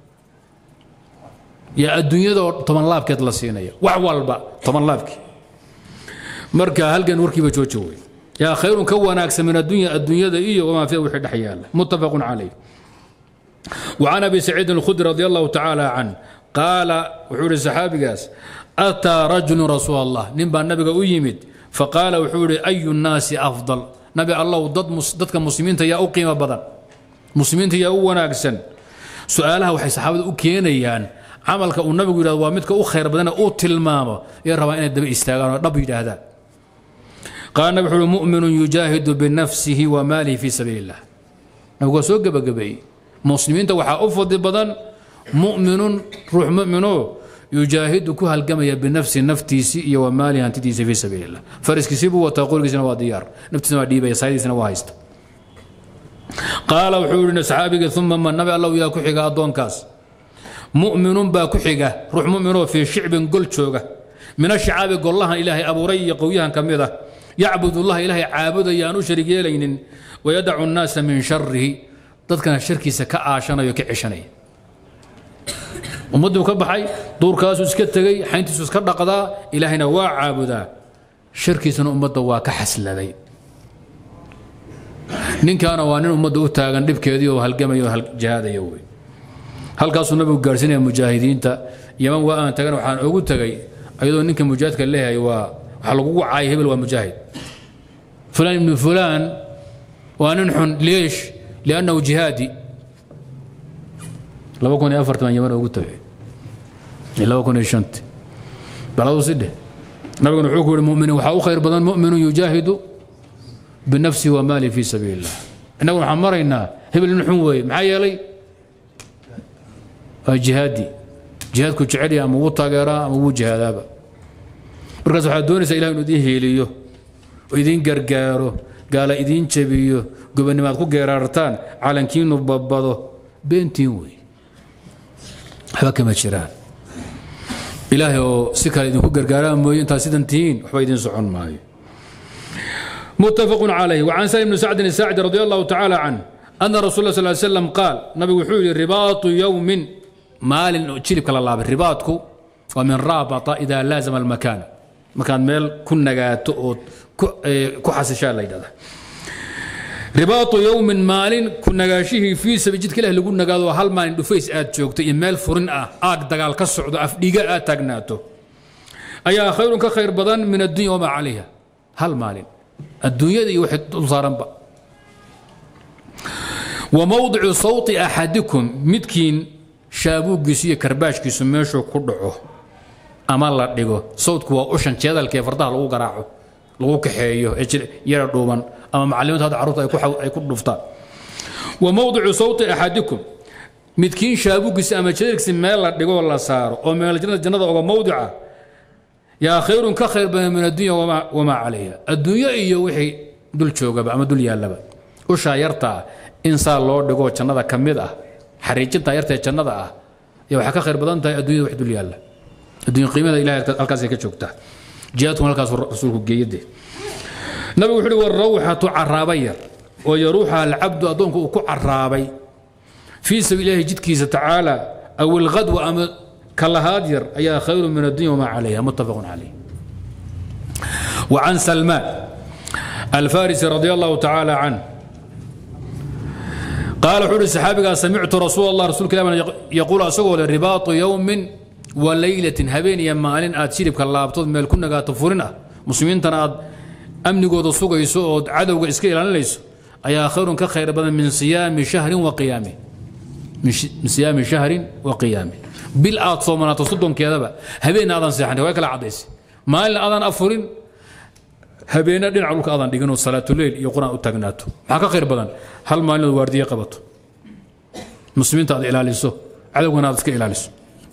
يا الدنيا دور طمان لاب كده لسينيا وعوال با طمان لابك مركا هلقا نوركي بجوجوي يا خير كون أكثر من الدنيا الدنيا ده إيه وما فيه وحد حيال متفق عليه. وعن ابي سعيد الخدري رضي الله تعالى عنه قال وحور الصحابي قاس اتى رجل رسول الله نبى النبي ويمد فقال وحور اي الناس افضل نبي الله ضد ضدك المسلمين يا اقيم بدن مسلمين يا وناقسن سؤالها وحي صحابه وكينيان عملك النبي يقول وامدك أخير بدنا أوت الماما يرى أن الدم استاغان ربي هذا قال النبي مؤمن يجاهد بنفسه وماله في سبيل الله نقول سوق بقبي مسلمين توحى أفضل بدن مؤمن روح مؤمنه يجاهد كها الجميع بنفس نفتي وماله أنت في سبيل الله فرس كسبه وتقول كسنا وديار نفتي ما ديبه يساعد سنا واهست قال وحور أصحابك ثم من النبي الله وياك حجة أدون كاس مؤمن باك حجة روح مؤمنه في شعب قلت شوقه من الشعاب يقول الله إلهي أبو ري قويها كمذا يعبد الله إلهي عابد يانو شريك لين ويدع الناس من شره تذكر الشرك سكاء عشان يكعشني ومدو كبحي دور كاسو سكتغي حين تسوس كدقدا إلهنا وا عابدا شركي سن امده وا كحسلدي نين كان وانين امده u taagan dibkeedii oo halgamayo hal jihaadayo way halkaas uu nabigu gaarsinay mujaahidiinta yaman waa aan tagan waxaan ugu tagay ayadoo ninka mujaahidka leeyahay waa waxa lagu wacay hebel waa mujaahid fulan ibn fulan waanin xun leesh lianna jihadi laba kun iyo afartan yaman ugu tagay laba kun iyo shan baladu sidde nabiguna wuxuu ku yiri mu'min waxa uu khayr badan mu'min yujahidu بنفسه وماله في سبيل الله إنه حمرنا هبل النحوي معايا لي جهادي جهاد كنت عالي أم وطا قراء أم وجه هذا بركز حدوني سإله إنه ديه هيليو وإذين قرقارو قال إذين شبيو قبل ما تقول قرارتان على كينو ببضو بنتي وي حكم الشران إلهي سكال إذن كو قرقارا موي انتا سيدنتين وحبايدين سعون ماي متفق عليه. وعن سالم بن سعد الساعدي رضي الله تعالى عنه أن رسول الله صلى الله عليه وسلم قال نبي وحول الرباط يوم مال تشيلك الله بالرباطك ومن رابط إذا لازم المكان مكان ميل كنا قاعد كحس شال ليدا رباط يوم مال كنا قاشيه في سبجد كله اللي قلنا قالوا هل ما عنده فيس آت شوكت إيميل فرن آك دقال كسعود أفديقة آتقناته أيا خير كخير بدن من الدنيا وما عليها هل مال الدنيا دي واحد صارن بقى وموضع صوت احدكم متكين شابوق جسيه كرباش كيسميشو كدعو اما لا دغو صوتك وا اوشن جيدالكي فردا لو غراعو لو كخييو يرا دوبان اما معلمات هذا عروض اي كو اي كو دفتا وموضع صوت احدكم متكين شابوق جسيه اما جيدالكي ميل لا دغو لا سارو او ميل جنة جنة او موضعه يا خير كخير من الدنيا وما وما عليها الدنيا iyo wixii dul joogaba ama dul yaalaba u shaayarta insaan loo dhigo jannada kamid ah xariijinta yarta jannada ah iyo waxa ka khayr badan tahay adduunyada wax dul yaala adduun qiimada ilaahay halkaas ay ka joogtaa jihaadku halkaas rasuulku geeyade nabigu wuxuu war rawhatu arabayr oo yaruha al-abd adonku ku arabay fi sabiilihi jidkiisa taala aw al-ghadwa ama كالهادير أي خير من الدنيا وما عليها متفق عليه. وعن سلمان الفارسي رضي الله تعالى عنه قال حول الصحابي قال سمعت رسول الله رسول كلام يقول أسوأ الرباط يوم وليلة هبين يمالين آتشيرب كاللابطود ميل كنا قاتفورنا مسلمين تناد أمني قود السوق يسود عدو إسكيل أنا ليس أي خير كخير بدل من صيام شهر وقيامه من صيام شهر وقيامه بالآت صومنا تصدون كذا هبين أذان سيحني وياك عديس ما إلا أذان أفورين هبين دين علوك أذان ديجنو صلاة الليل يقرأ التجناتو حكا خير بدن هل ما إلا الوردية قبض مسلمين تعد إلى لسه على ونادسك إلى لسه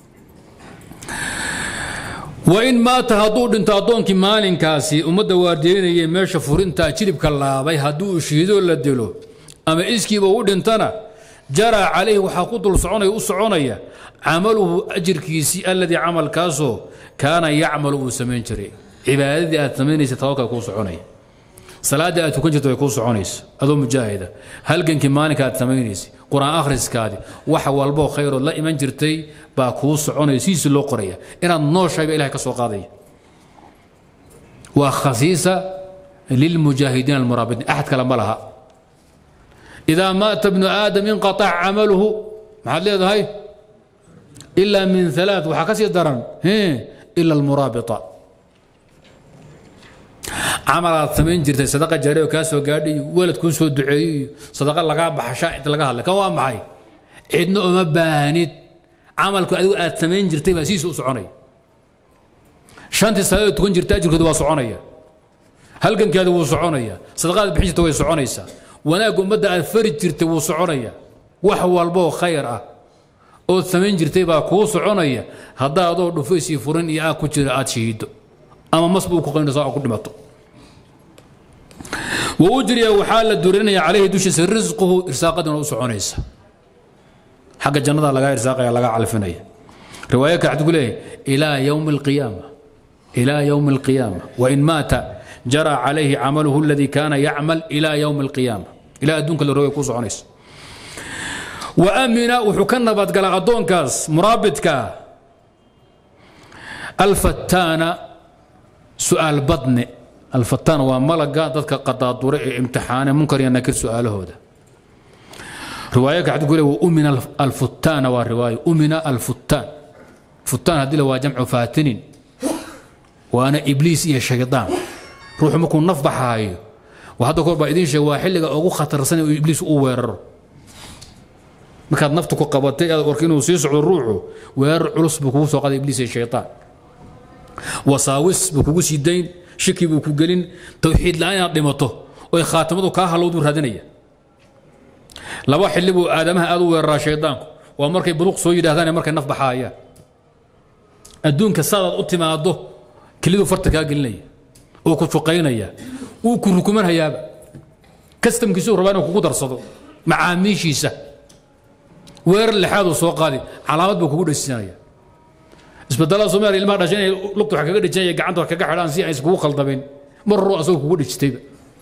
وإن ما تهدود انت هدون كمالين كاسي ومدى واردين يمشي فورين تأشيرب كلا بي هدو شهيدو لدلو أما إسكي بود انتنا جرى عليه وحقود الصعوني والصعونية عمله أجر كيسي الذي عمل كاسو كان يعمله سمين شري عبادة أتمنى ستوقع كوس عني صلاة أتكون جت ويكوس عنيس هذا مجاهدة هل كان كمانك أتمنى قرآن آخر سكادي وحول البو خير الله إيمان جرتي باكوس عنيس سيس اللو قرية إن النور شيء إلهي كسو قاضي وخصيصة للمجاهدين المرابطين أحد كلام لها إذا مات ابن آدم انقطع عمله محل هاي إلا من ثلاث وحكسي درن إلا المرابطة عملت ثمين جرتي صدقة جارية وكاسو قادي ولد كون سو دعي صدقة لقى بحشاء لقاها لك هو معي عندنا أما بانت camalku adigu aad samayn jirtay baa siisu u soconaya shantii salaad tukan jirtay ajirkooda waa soconaya halgankaada wuu soconaya sadaqaad bixin jirtay way soconaysaa wanaag ummadda aad fari jirtay wuu soconaya wax walba oo khayr ah oo samayn jirtay baa kuu soconaya haddaa adoo dhufaysii furin iyo aad ku jira aad shahiido ama masbuu ku qaynayso oo ku dhimato وأجري وحال الدورين عليه دوش رزقه إرساقنا وسعونيسا حق الجنة لقى إرساقه لقى على فنية رواية تقول إيه إلى يوم القيامة إلى يوم القيامة وإن مات جرى عليه عمله الذي كان يعمل إلى يوم القيامة إلى أدونك اللي رواية كوس عنيس وأمنا وحكنا بعد قال أدون كاس مرابطك الفتانة سؤال بطن الفتان وملقا ذاتك قطاطور امتحان منكر ينكر سؤاله هذا رواية قاعد تقول وأمن الفتان والرواية أمن الفتان فتان هذه هو جمع فاتنين وأنا إبليس يا شيطان روح مكون نفضح هاي وهذا كل بعدين شيء واحد لقى أقو خطر سنة وإبليس أوير ما كان نفتك قبضتي وركينه وسيسع الروح وير علص بكوس وقال إبليس يا شيطان وصاوس بكوس يدين شكي بوكو قلين توحيد لا يعظمته وي خاتمته كاها لو دور هدنيا لو حل بو ادمها ادو ويرا شيطان ومركي بلوق سو يداهدان مركي نف بحايا ادونك سادد u timaado kalidu farta ka gelinaya oo ku fuqeynaya oo ku rukuman hayaaba kastamkiisu rabaan kugu darsado macaamiishiisa weer lixaadu soo qaadi calaamad buu kugu dhaysanaya isbedela Soomaali ilma dhashay lugtu waxa kaga dhijay gacanta wax kaga xidhan si ay isku khaldabeen mar roo asoo kugu dhijtay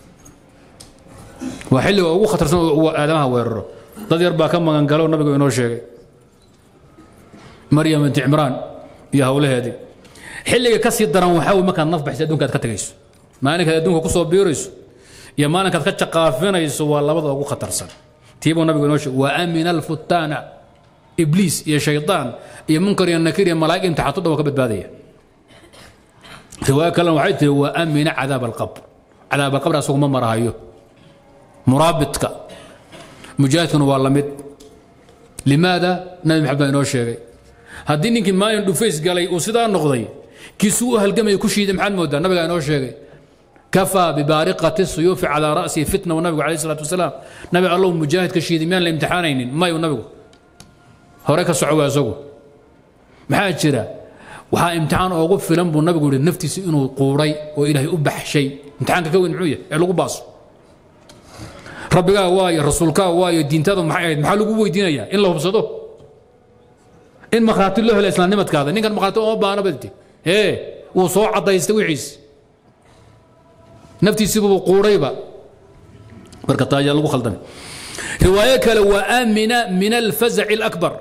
waa xilli ugu khatarsan oo aadamaha weeraro dad yar baa ka magan galo nabigu inoo sheegay Maryam bint Imran iyo hawlaheedii xilliga ka sii daran waxa uu markaa naf baxsay adduunka ka tagayso maalinka adduunka ku soo biirayso iyo maalinka ka jaqaafinayso waa labada ugu khatarsan tiibo nabigu inoo sheegay wa amina al-futana إبليس يا شيطان يا منكر يا نكير يا ملائكة أنت حاطط وكبت بادية رواية كلام وحيد هو أمن عذاب القبر عذاب القبر أسوق ممر هايو مرابطك مجاهد والله مد لماذا نبي محمد إنه شيء هدين يمكن ما يندو فيس قال لي وسيدان نقضي كيسوها الجمع يكشي محمد مودا نبي إنه شيء كفى ببارقة السيوف على رأسه فتنة والنبي عليه الصلاة والسلام نبي الله مجاهد كشيد ميان الامتحانين ما ينبغوا هوريك الصعوبة أسوق maxaa jira waxa imtixaan ugu filan buu nabigu yiri naftiisa inuu quuray oo ilaahay u baxshay imtixaanka ka weyn muxuu yahay ee lagu baaso rabbiga waa iyo rasuulka waa iyo diintada maxay ahayd maxaa lagu weydiinaya in la hubsado in maqaati loo helo islaamnimadkaada ninkan maqaati oo baana badti ee uu soo cadaystay wixiis naftiisa buu quurayba marka taaja lagu khaldan riwaaya kale wa amina min al-faz'a al-akbar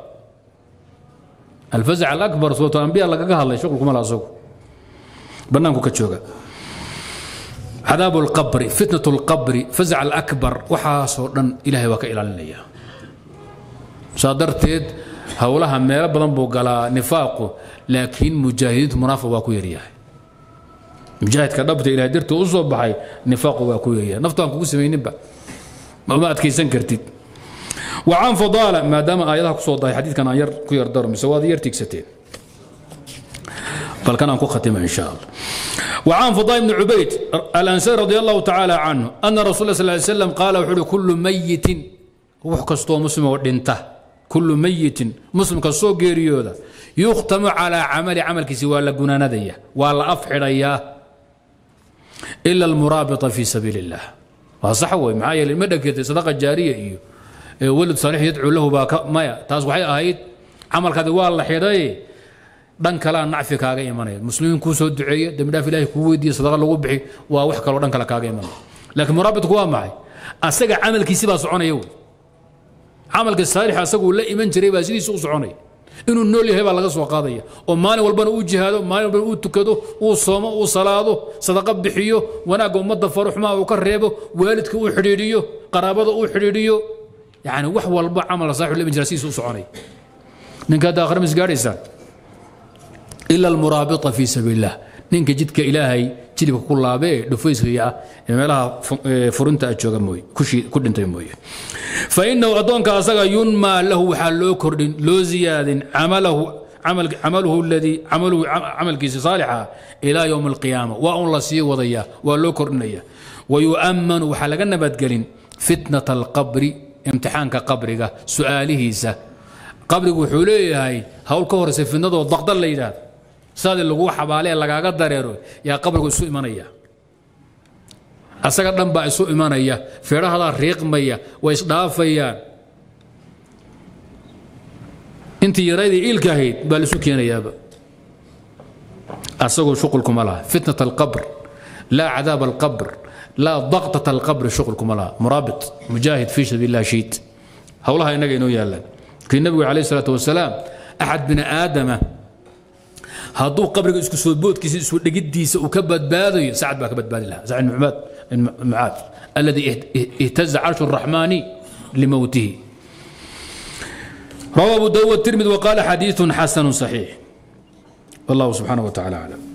الفزع الأكبر سورة الأنبياء لقى الله شغلكم على سوق بنامكم كتشوغا عذاب القبر فتنة القبر فزع الأكبر وحاصر إلهي وكإلى الله صادرتد هولها ميرا بلنبو قال نفاقه لكن مجاهد منافق واكو يرياه مجاهد كدبت إلى درته أصوب بحي نفاقه واكو يرياه نفتان كوكو سمين نبا ما أتكيسن كرتيد وعن فضالة ما دام آياتها كصوت حديث كان ير كير در مسواد يرتيك ستين بل كان أنكو ختمه إن شاء الله وعن فضال بن عبيد الأنصاري رضي الله تعالى عنه أن رسول الله صلى الله عليه وسلم قال وحول كل ميت هو كستو مسلم ودنته كل ميت مسلم كستو جيريودا يختم على عمل عمل كسوى لقنا نديه ولا أفحر إياه إلا المرابط في سبيل الله وصحوه معايا للمدى صدقة جارية إيوه ولد صالح يدعو له باك مايا تاس waxay ahayd amalkaadi waa la xiray dhan kala nacfi kaaga imanay muslimiin ku soo duceeyay dambidaaf ilaahay ku weydiiyay sadaqa lagu bixi waa wax kale dhan kala kaaga imanay laakiin muraabitku waa maxay asaga amalkiisa baa soconaya amalka saalix asagu la iman jiray baa sidiisa u soconay inuu nool yahay baa laga soo qaadaya oo maalin walbana uu jihaado maalin walbana uu tukado uu soomo uu salaado sadaqa bixiyo wanaag ummadda faruxma uu ka reebo waalidka uu xiriiriyo qaraabada uu xiriiriyo يعني wax walba amal saaxiib la majlisiis u soconay ninka daaqar mis gaaraysa illa al murabita fi sabilillah ninka jidka ilaahay jilibka ku laabee dhufayskiya ee meelaha furinta jooga mooy ku dhintay mooy fa innahu adoonka asaga yunma lahu waxa loo kordhin loo ziyaadin amalahu amal amaluhu alladhi amaluhu amalkiisa saalixa ila yawm alqiyamah wa un la sii wadaya wa loo kordhinaya ويؤمن وحلقا نبتقلين فتنة القبر امتحانك قبرك سؤالهيسا قبرك وحوليه هاي هاول كورس في النظر والضغط اللي يداد ساد اللي هو حباليه اللي قاعد داريرو يا قبرك سوء إيمانية أساقط لنبا سوء إيمانية في رهضة ريق مية وإصدافيا انت يريدي إيل كهيد بالسوكينا يابا أساقوا شغلكم الله فتنة القبر لا عذاب القبر لا ضغطة القبر شغلكم الله مرابط مجاهد في سبيل الله شيت هولها ينقى إنه يالا كي النبي عليه الصلاة والسلام أحد بن آدم هادو قبرك اسكو سودبوت كيس اسود قديس وكبد باذي سعد با كبد باذي لها سعد بن معاذ الذي اهتز عرش الرحمن لموته رواه أبو داود الترمذي وقال حديث حسن صحيح والله سبحانه وتعالى أعلم